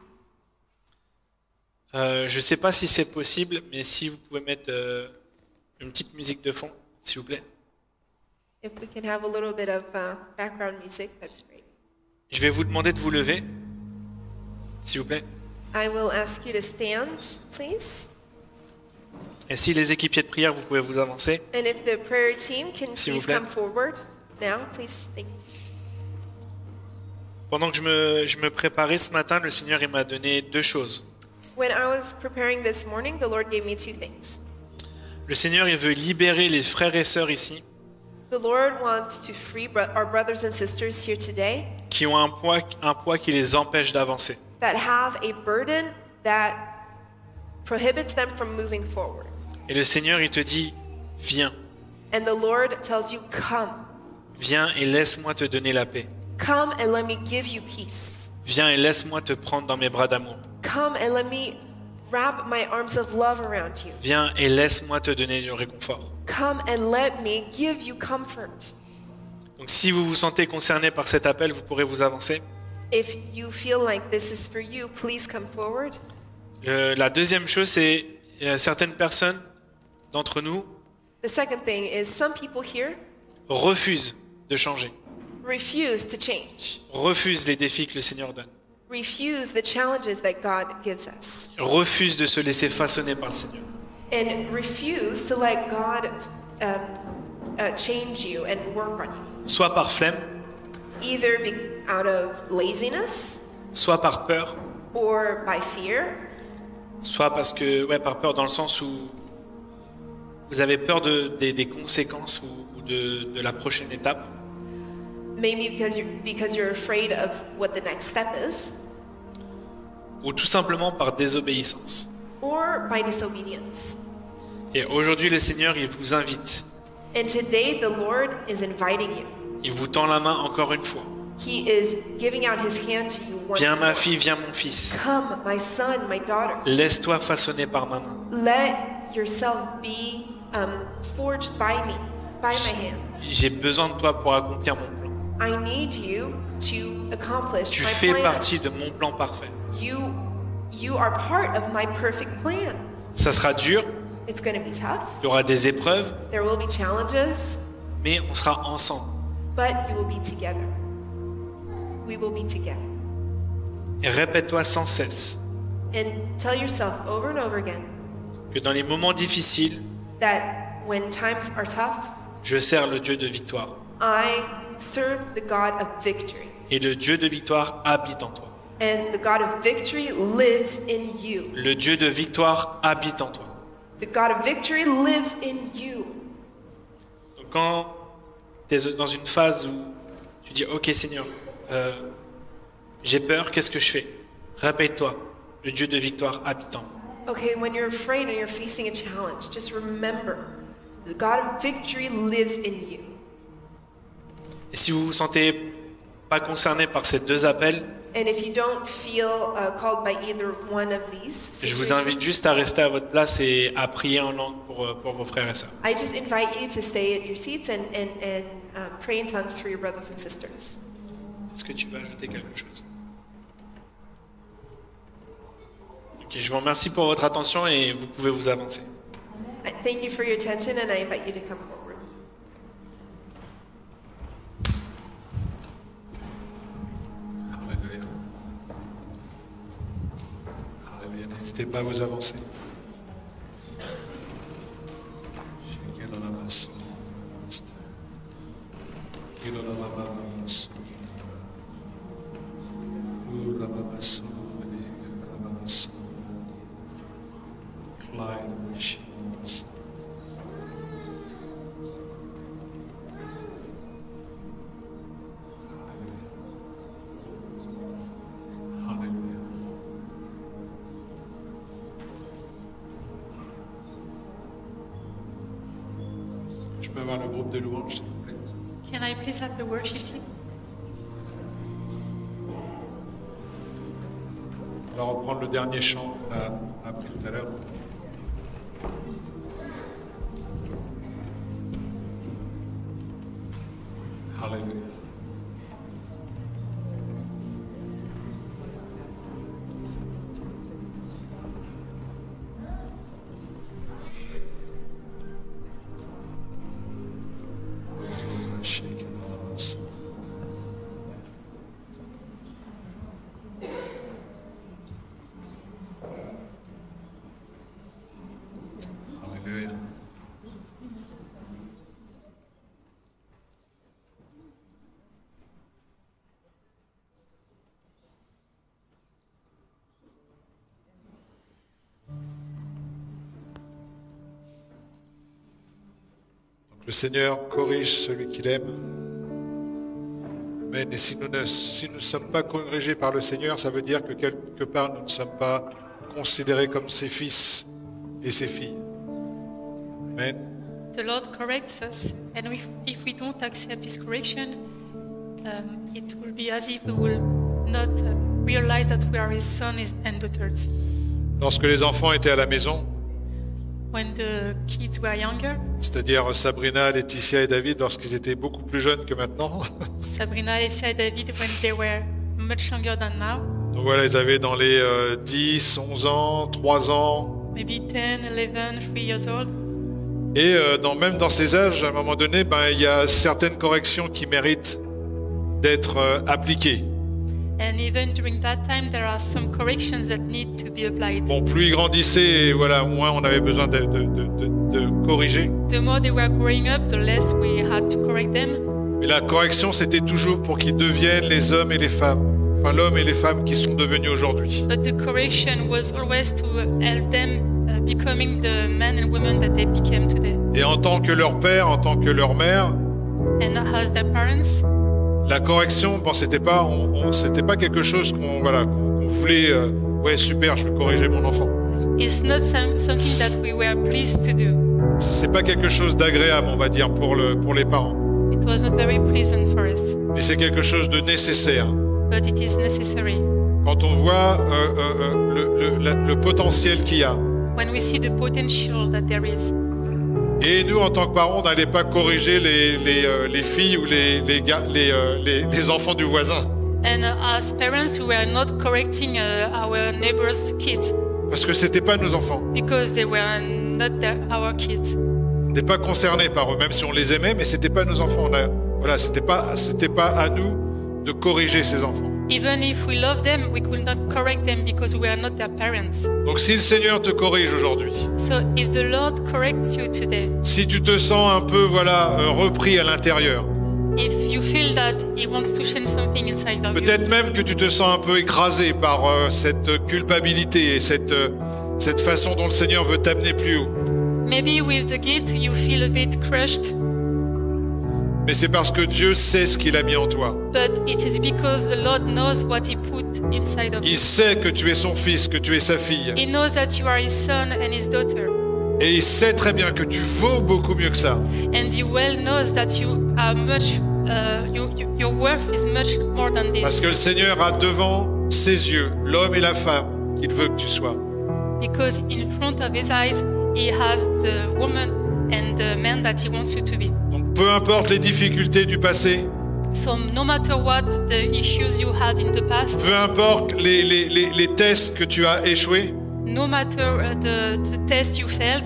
Euh, je ne sais pas si c'est possible, mais si vous pouvez mettre euh, une petite musique de fond, s'il vous plaît. If we can have a little bit of uh, background music, that'd be great. Je vais vous demander de vous lever, s'il vous plaît. I will ask you to stand, please. Et si les équipiers de prière, vous pouvez vous avancer. And if the prayer team can S'il vous please plaît. come forward now, please. Thank you. Pendant que je me, je me préparais ce matin, le Seigneur il m'a donné deux choses. When I was preparing this morning, the Lord gave me two things. Le Seigneur il veut libérer les frères et sœurs ici The Lord wants to free bro- our brothers and sisters here today qui ont un poids, un poids qui les empêche d'avancer. that have a burden that prohibits them from moving forward. Et le Seigneur il te dit, viens, And the Lord tells you, come. viens et laisse-moi te donner la paix. Come and let me give you peace. Viens et laisse-moi te prendre dans mes bras d'amour. Come and let me wrap my arms of love around you. Viens et laisse-moi te donner du réconfort. Come and let me give you comfort. Donc si vous vous sentez concerné par cet appel, vous pourrez vous avancer. If you feel like this is for you, please come forward. Le- la deuxième chose, c'est euh, certaines personnes d'entre nous The second thing is some people here refusent de changer, refuse to change, refusent les défis que le Seigneur donne, refuse the challenges that God gives us, refusent de se laisser façonner par le Seigneur. and refuse to let God um, uh, change you and work on you. soit par flemme, Either be out of laziness soit par peur, or by fear, soit parce que, ouais, par peur dans le sens où vous avez peur de, des, des conséquences ou, ou de, de la prochaine étape, maybe because you're, because you're afraid of what the next step is, ou tout simplement par désobéissance. or by disobedience. Et aujourd'hui, le Seigneur, il vous invite, And today the Lord is inviting you. il vous tend la main encore une fois. He is giving out his hand to you once Viens ma more. fille, viens mon fils, Come, my son, my daughter. laisse-toi façonner par ma main. Let yourself be um, forged by me, by my hands. J'ai besoin de toi pour accomplir mon plan. I need you to accomplish Tu my fais plan. partie de mon plan parfait. You, you are part of my perfect plan. Ça sera dur, It's going to be tough. il y aura des épreuves, There will be challenges, mais on sera ensemble. but you will be together. We will be together. Et répète-toi sans cesse And tell yourself over and over again que dans les moments difficiles, that when times are tough, je sers le Dieu de victoire. I serve the God of victory. Et le Dieu de victoire habite en toi. And the God of victory lives in you. Le Dieu de victoire habite en toi. The God of victory lives in you. Donc quand tu es dans une phase où tu dis « Ok Seigneur, euh, j'ai peur, qu'est-ce que je fais ?» Répète-toi, le Dieu de victoire habite en moi. Okay, when you're afraid and you're facing a challenge, just remember the God of victory lives in you. Et si vous vous sentez pas concerné par ces deux appels, And if you don't feel uh, called by either one of these, je vous situations, invite juste à rester à votre place et à prier en langue pour, euh, pour vos frères et sœurs. I just invite you to stay at your seats and, and, and uh, pray in tongues for your brothers and sisters. Est-ce que tu veux ajouter quelque chose? Ok, je vous remercie pour votre attention et vous pouvez vous avancer. I thank you for your attention and I invite you to come forward. Alléluia. Alléluia. N'hésitez pas à vous avancer. Alléluia. Je peux avoir le groupe de louanges, s'il vous plaît. Can I please have the worship team? On va reprendre le dernier chant qu'on a, on a appris tout à l'heure. Alléluia. Alléluia. Donc, le Seigneur corrige celui qu'il aime. Amen. Et si nous ne si nous ne sommes pas corrigés par le Seigneur, ça veut dire que quelque part nous ne sommes pas considérés comme ses fils et ses filles. Amen. The Lord corrects us, and if, if we don't accept this correction, um, it will be as if we will not uh, realize that we are His sons and daughters. Lorsque les enfants étaient à la maison, When the kids were younger, c'est-à-dire Sabrina, Laetitia et David, lorsqu'ils étaient beaucoup plus jeunes que maintenant, Sabrina, Alicia, and David, when they were much younger than now, donc voilà, ils avaient dans les euh, dix, onze ans, trois ans, maybe ten, eleven, three years old, et euh, dans, même dans ces âges, à un moment donné, ben, il y a certaines corrections qui méritent d'être euh, appliquées. and even during that time, there are some corrections that need to be applied. Bon, plus ils grandissaient, et voilà, moins on avait besoin de, de- de- de- de corriger. The more they were growing up, the less we had to correct them. Mais la correction, c'était toujours pour qu'ils deviennent les hommes et les femmes. Enfin, l'homme et les femmes qui sont devenus aujourd'hui. But the correction was always to help them uh, becoming the men and women that they became today. Et en tant que leur père, en tant que leur mère, And as their parents, la correction, bon, c'était pas, on, on, c'était pas quelque chose qu'on, voilà, qu'on, qu'on voulait. Euh, ouais, super, je vais corriger mon enfant. it's not some, something that we were pleased to do. C'est pas quelque chose d'agréable, on va dire, pour le, pour les parents. It was not very pleasant for us, Mais c'est quelque chose de nécessaire. but it is necessary. Quand on voit euh, euh, euh, le, le, la- le potentiel qu'il y a. When we see the potential that there is, Et nous, en tant que parents, on n'allait pas corriger les, les, euh, les filles ou les, les, gars, les, euh, les, les enfants du voisin. and uh, as parents, we were not correcting uh, our neighbors' kids Parce que c'était pas nos enfants. because they were not their, our kids. On n'était pas concernés par eux, même si on les aimait, mais c'était pas nos enfants. On a, voilà, c'était pas, c'était pas à nous de corriger ces enfants. Even if we love them, we could not correct them because we are not their parents. Donc si le Seigneur te corrige aujourd'hui, So if the Lord corrects you today, si tu te sens un peu, voilà, euh, repris à l'intérieur, if you feel that He wants to change something inside of you, peut-être même que tu te sens un peu écrasé par euh, cette culpabilité et cette, euh, cette façon dont le Seigneur veut t'amener plus haut. maybe with the guilt you feel a bit crushed, Mais c'est parce que Dieu sait ce qu'il a mis en toi. but it is because the Lord knows what He put inside of you. Il sait que tu es son fils, que tu es sa fille. He knows that you are His son and His daughter, Et il sait très bien que tu vaux beaucoup mieux que ça. and He well knows that you are much, uh, you, you, your worth is much more than Parce this. que le Seigneur a devant ses yeux l'homme et la femme qu'il veut que tu sois. Because in front of His eyes, He has the woman and the man that He wants you to be. Donc peu importe les difficultés du passé, So no matter what the issues you had in the past, peu importe les, les, les, les tests que tu as échoués, no matter uh, the, the test you failed,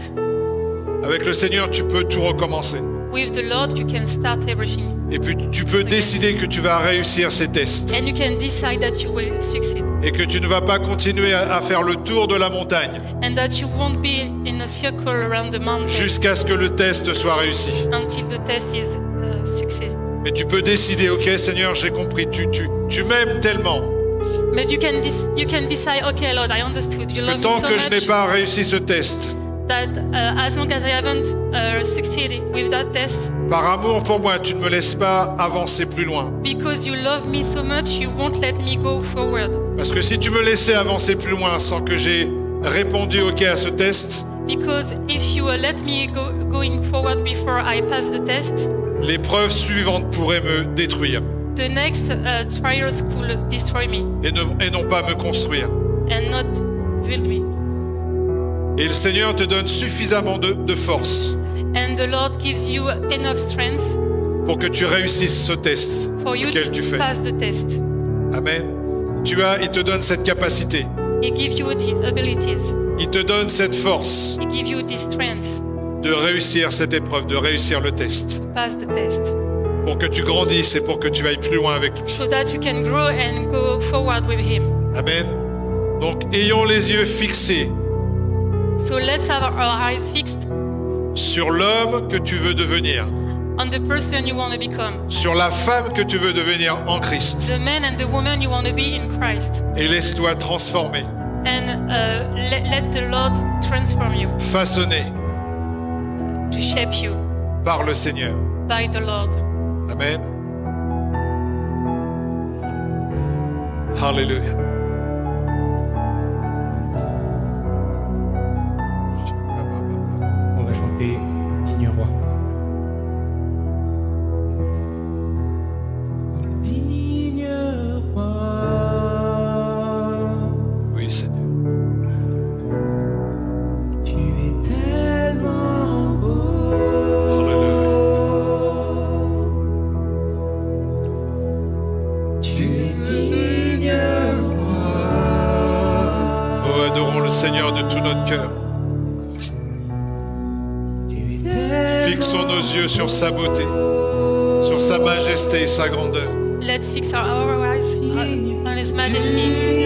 avec le Seigneur tu peux tout recommencer. with the Lord you can start everything. Et puis tu peux décider que tu vas réussir ces tests. And you can decide that you will succeed. Et que tu ne vas pas continuer à, à faire le tour de la montagne And that you won't be in a circle around the mountain jusqu'à ce que le test soit réussi. until the test is uh, success. Mais tu peux décider, ok Seigneur, j'ai compris, tu, tu, tu m'aimes tellement But you can dis- you can decide, okay, Lord, I understood. You que love me tant so que je n'ai much pas réussi ce test, that uh, as long as I haven't uh, succeeded with that test, par amour pour moi, tu ne me laisses pas avancer plus loin. because you love me so much, you won't let me go forward. Parce que si tu me laissais avancer plus loin sans que j'ai répondu ok à ce test, Because if you uh, let me go going forward before I pass the test, l'épreuve suivante pourrait me détruire the next uh, trials could destroy me et, ne, et non pas me construire. and not build me. Et le Seigneur te donne suffisamment de, de force And the Lord gives you enough strength pour que tu réussisses ce test for you auquel tu to fais. pass the test. Amen. Tu as, il te donne cette capacité. He gives you the abilities. Il te donne cette force He gives you the strength de réussir cette épreuve, de réussir le test. to pass the test, Pour que tu grandisses et pour que tu ailles plus loin avec lui. so that you can grow and go forward with Him. Amen. Donc ayons les yeux fixés So let's have our eyes fixed sur l'homme que tu veux devenir, on the person you want to become, sur la femme que tu veux devenir en Christ. the man and the woman you want to be in Christ. Et laisse-toi transformer, And uh, let, let the Lord transform you, façonner to shape you par le Seigneur. by the Lord. Amen. Hallelujah. On va chanter Digne Roi. Digne Roi, Oui, Seigneur. tu es tellement beau. Hallelujah. Tu es digne Roi. Oh, adorons le Seigneur de tout notre cœur. Tu es tellement Fixons nos yeux sur sa beauté, sur sa majesté et sa grandeur. Let's fix our, our eyes on on His Majesty.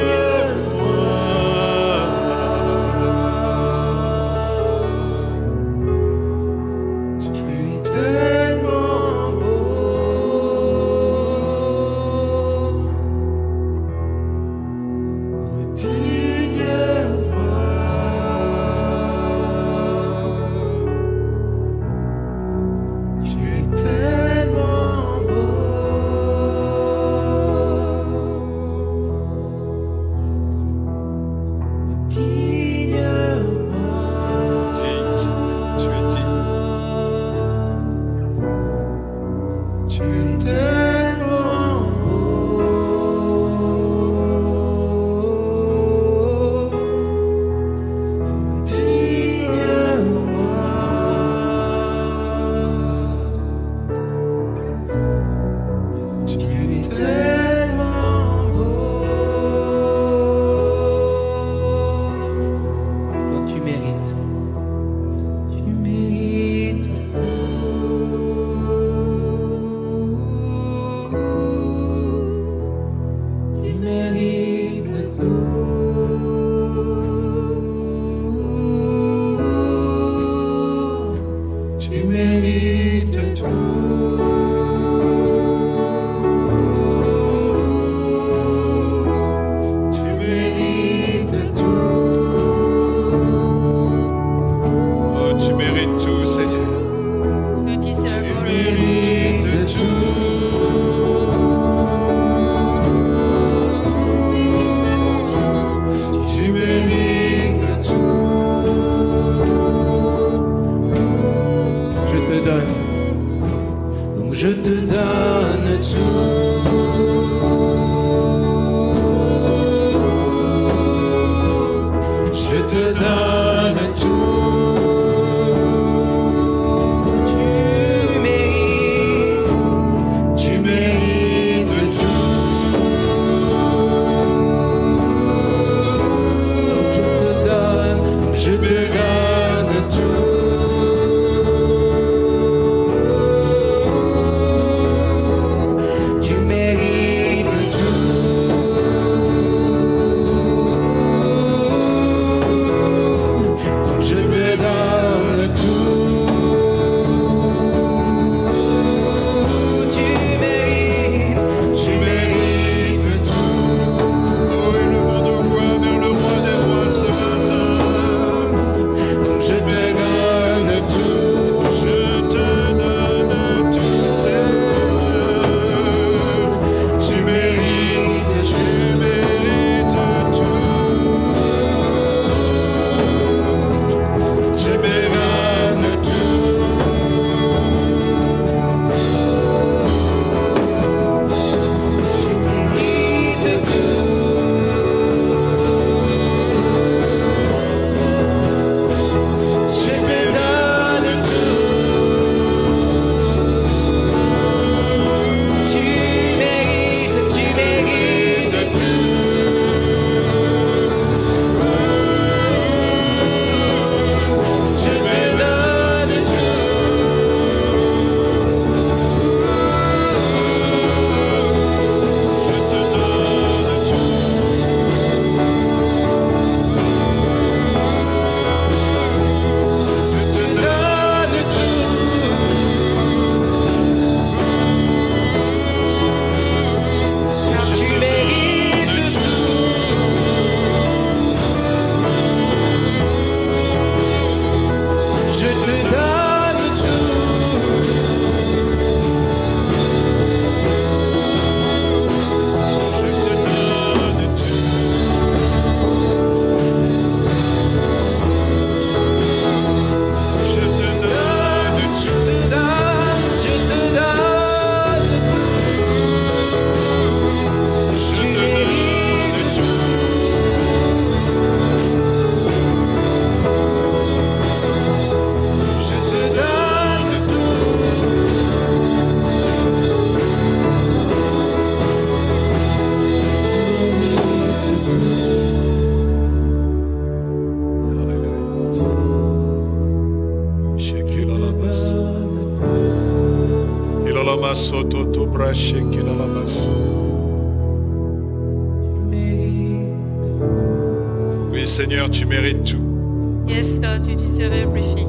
Oui, Seigneur, tu mérites tout. Yes, Lord, you deserve everything.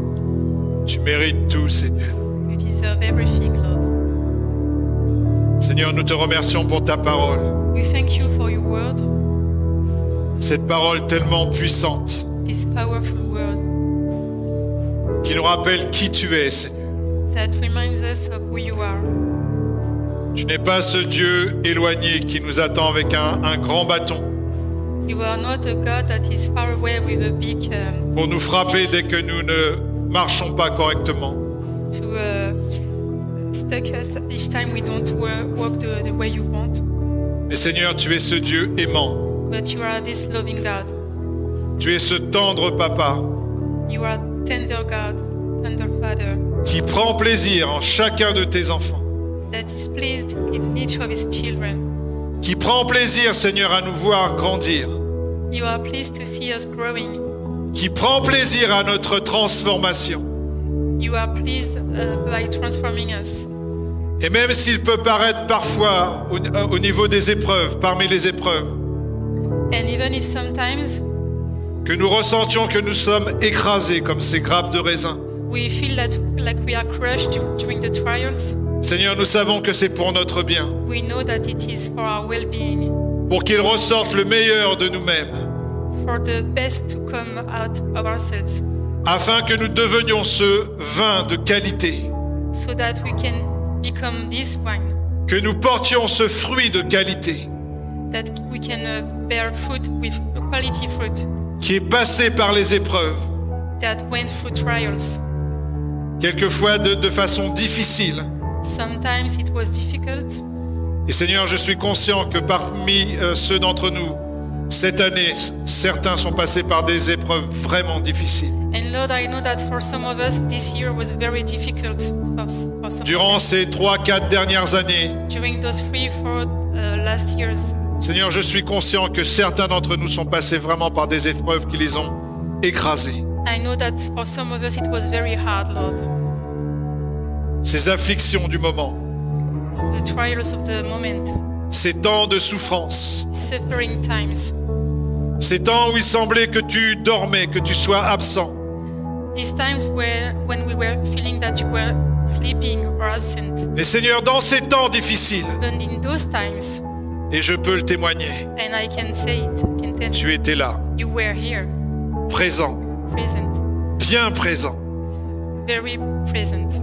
Tu mérites tout, Seigneur. You deserve everything, Lord. Seigneur, nous te remercions pour ta parole. We thank you for your word, Cette parole tellement puissante this powerful word qui nous rappelle qui tu es, Seigneur. that reminds us of who you are. Tu n'es pas ce Dieu éloigné qui nous attend avec un, un grand bâton You are not a God that is far away with a big um, pour nous frapper stick dès que nous ne marchons pas correctement. to uh, stuck us each time we don't wa- walk the, the way you want. Mais Seigneur, tu es ce Dieu aimant. But you are this loving God. Tu es ce tendre papa You are tender God, tender Father, qui prend plaisir en chacun de tes enfants. that is pleased in each of his children. Qui prend plaisir, Seigneur, à nous voir grandir. You are pleased to see us growing. Qui prend plaisir à notre transformation. You are pleased uh, by transforming us. Et même s'il peut paraître parfois au, au niveau des épreuves, parmi les épreuves, And even if sometimes que nous ressentions que nous sommes écrasés comme ces grappes de raisin. we feel that like we are crushed du- during the trials, Seigneur, nous savons que c'est pour notre bien, we know that it is for our well-being, pour qu'il ressorte le meilleur de nous-mêmes, for the best to come out of ourselves, afin que nous devenions ce vin de qualité, so that we can become this wine, que nous portions ce fruit de qualité, that we can uh, bear fruit with quality fruit qui est passé par les épreuves, that went through trials. quelquefois de, de façon difficile. Sometimes it was difficult, Et Seigneur, je suis conscient que parmi euh, ceux d'entre nous, cette année, certains sont passés par des épreuves vraiment difficiles. and Lord, I know that for some of us this year was very difficult for, s- for some Durant ces trois, quatre dernières années, during those three, four uh, last years. Seigneur, je suis conscient que certains d'entre nous sont passés vraiment par des épreuves qui les ont écrasés. I know that for some of us it was very hard, Lord. Ces afflictions du moment, The trials of the moment, ces temps de souffrance, suffering times, ces temps où il semblait que tu dormais, que tu sois absent. these times where when we were feeling that you were sleeping or absent. Mais Seigneur, dans ces temps difficiles, And in those times, et je peux le témoigner, and I can say it, I can tell tu you, étais là, you were here, présent, present, bien présent. very present.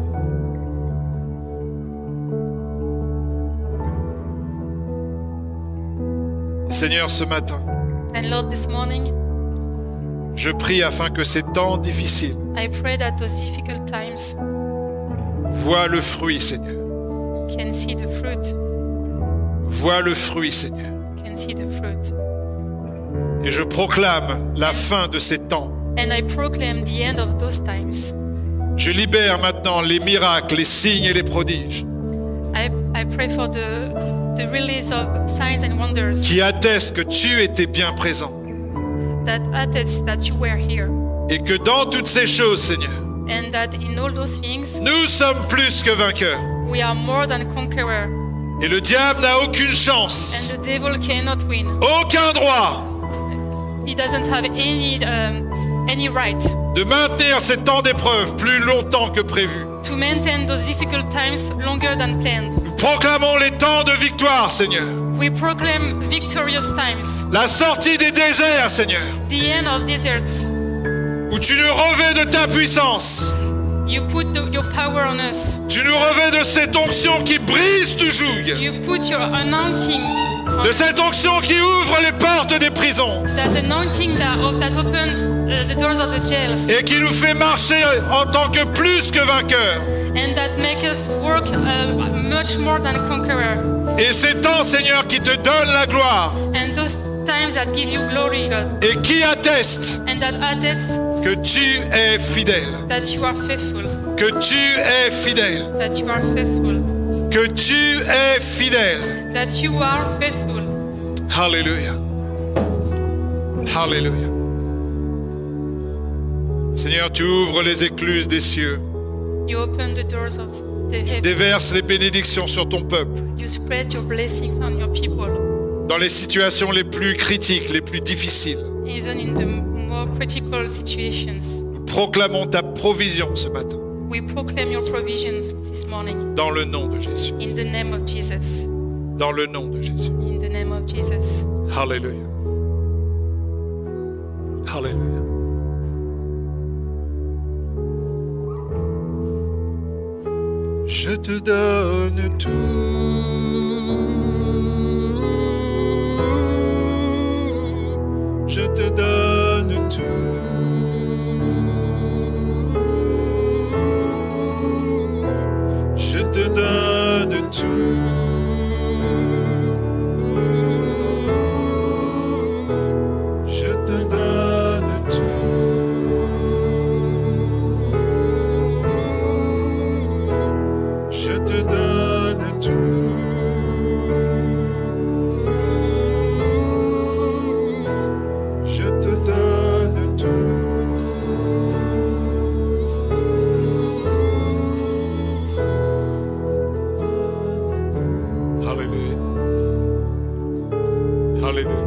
Seigneur, ce matin, And Lord, this morning, je prie afin que ces temps difficiles I pray that those difficult times voient le fruit, Seigneur. can see the fruit, Voient le fruit, Seigneur. can see the fruit. Et je proclame la fin de ces temps. And I proclaim the end of those times. Je libère maintenant les miracles, les signes et les prodiges I, I pray for the, the release of signs and wonders qui attestent que tu étais bien présent. that attest that you were here. Et que dans toutes ces choses, Seigneur, And that in all those things, nous sommes plus que vainqueurs. we are more than conqueror. Et le diable n'a aucune And chance, the devil cannot win. aucun droit He doesn't have any, um, any right de maintenir ces temps d'épreuve plus longtemps que prévu. to maintain those difficult times longer than planned. Nous proclamons les temps de victoire, Seigneur. We proclaim victorious times, La sortie des déserts, Seigneur, the end of deserts. où tu nous revais de ta puissance. You put the, your power on us. Tu nous revais de cette onction qui brise tout joug. You put your anointing on De us. cette onction qui ouvre les portes des prisons. That anointing that, that opens uh, the doors of the jails Et qui nous fait marcher en tant que plus que vainqueurs. and that make us work uh, much more than conqueror. Et ces temps, Seigneur, qui te donnent la gloire. And those times that give you glory, God, Et qui attestent and that attests que tu es fidèle. that you are faithful, Que tu es fidèle. that you are faithful, Que tu es fidèle. that you are faithful. Alléluia. Alléluia. Seigneur, tu ouvres les écluses des cieux. You open the doors of the heavens. Déverse les bénédictions sur ton peuple. You spread your blessings on your people, Dans les situations les plus critiques, les plus difficiles. even in the more critical situations. Nous proclamons ta provision ce matin. We proclaim your provisions this morning Dans le nom de Jésus. in the name of Jesus. Dans le nom de Jésus. In the name of Jesus. Alléluia. Alléluia. Je te donne tout. Je te donne tout. Je te donne tout. Je te donne tout. Je te donne tout. Je te donne tout. Alléluia. Alléluia.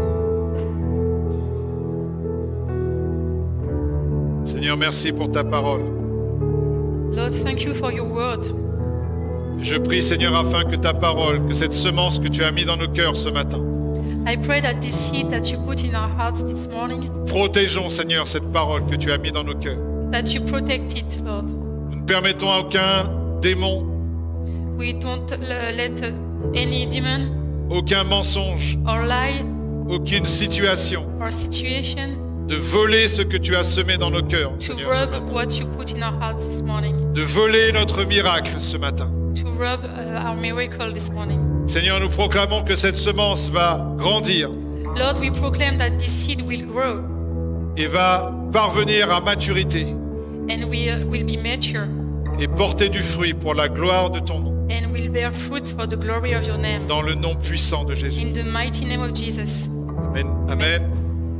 Seigneur, merci pour ta parole. Lord, thank you for your word. Je prie, Seigneur, afin que ta parole, que cette semence que tu as mis dans nos cœurs ce matin, I pray that this seed that you put in our hearts this morning, protégeons, Seigneur, cette parole que tu as mis dans nos cœurs. that you protect it, Lord. Nous ne permettons à aucun démon, We don't uh, let uh, any demon aucun mensonge, or lie aucune situation or situation de voler ce que tu as semé dans nos cœurs, to Seigneur, ce rob matin. what you put in our hearts this morning, De voler notre miracle ce matin. to rob uh, our miracle this morning. Seigneur, nous proclamons que cette semence va grandir Lord, we proclaim that this seed will grow et va parvenir à maturité and we uh, will be mature et porter du fruit pour la gloire de ton nom. and will bear fruits for the glory of your name. Dans le nom puissant de Jésus. In the mighty name of Jesus. Amen. Amen.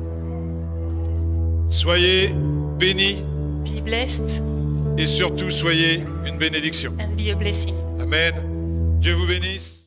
Soyez bénis Be blessed et surtout soyez une bénédiction. and be a blessing. Amen. Dieu vous bénisse.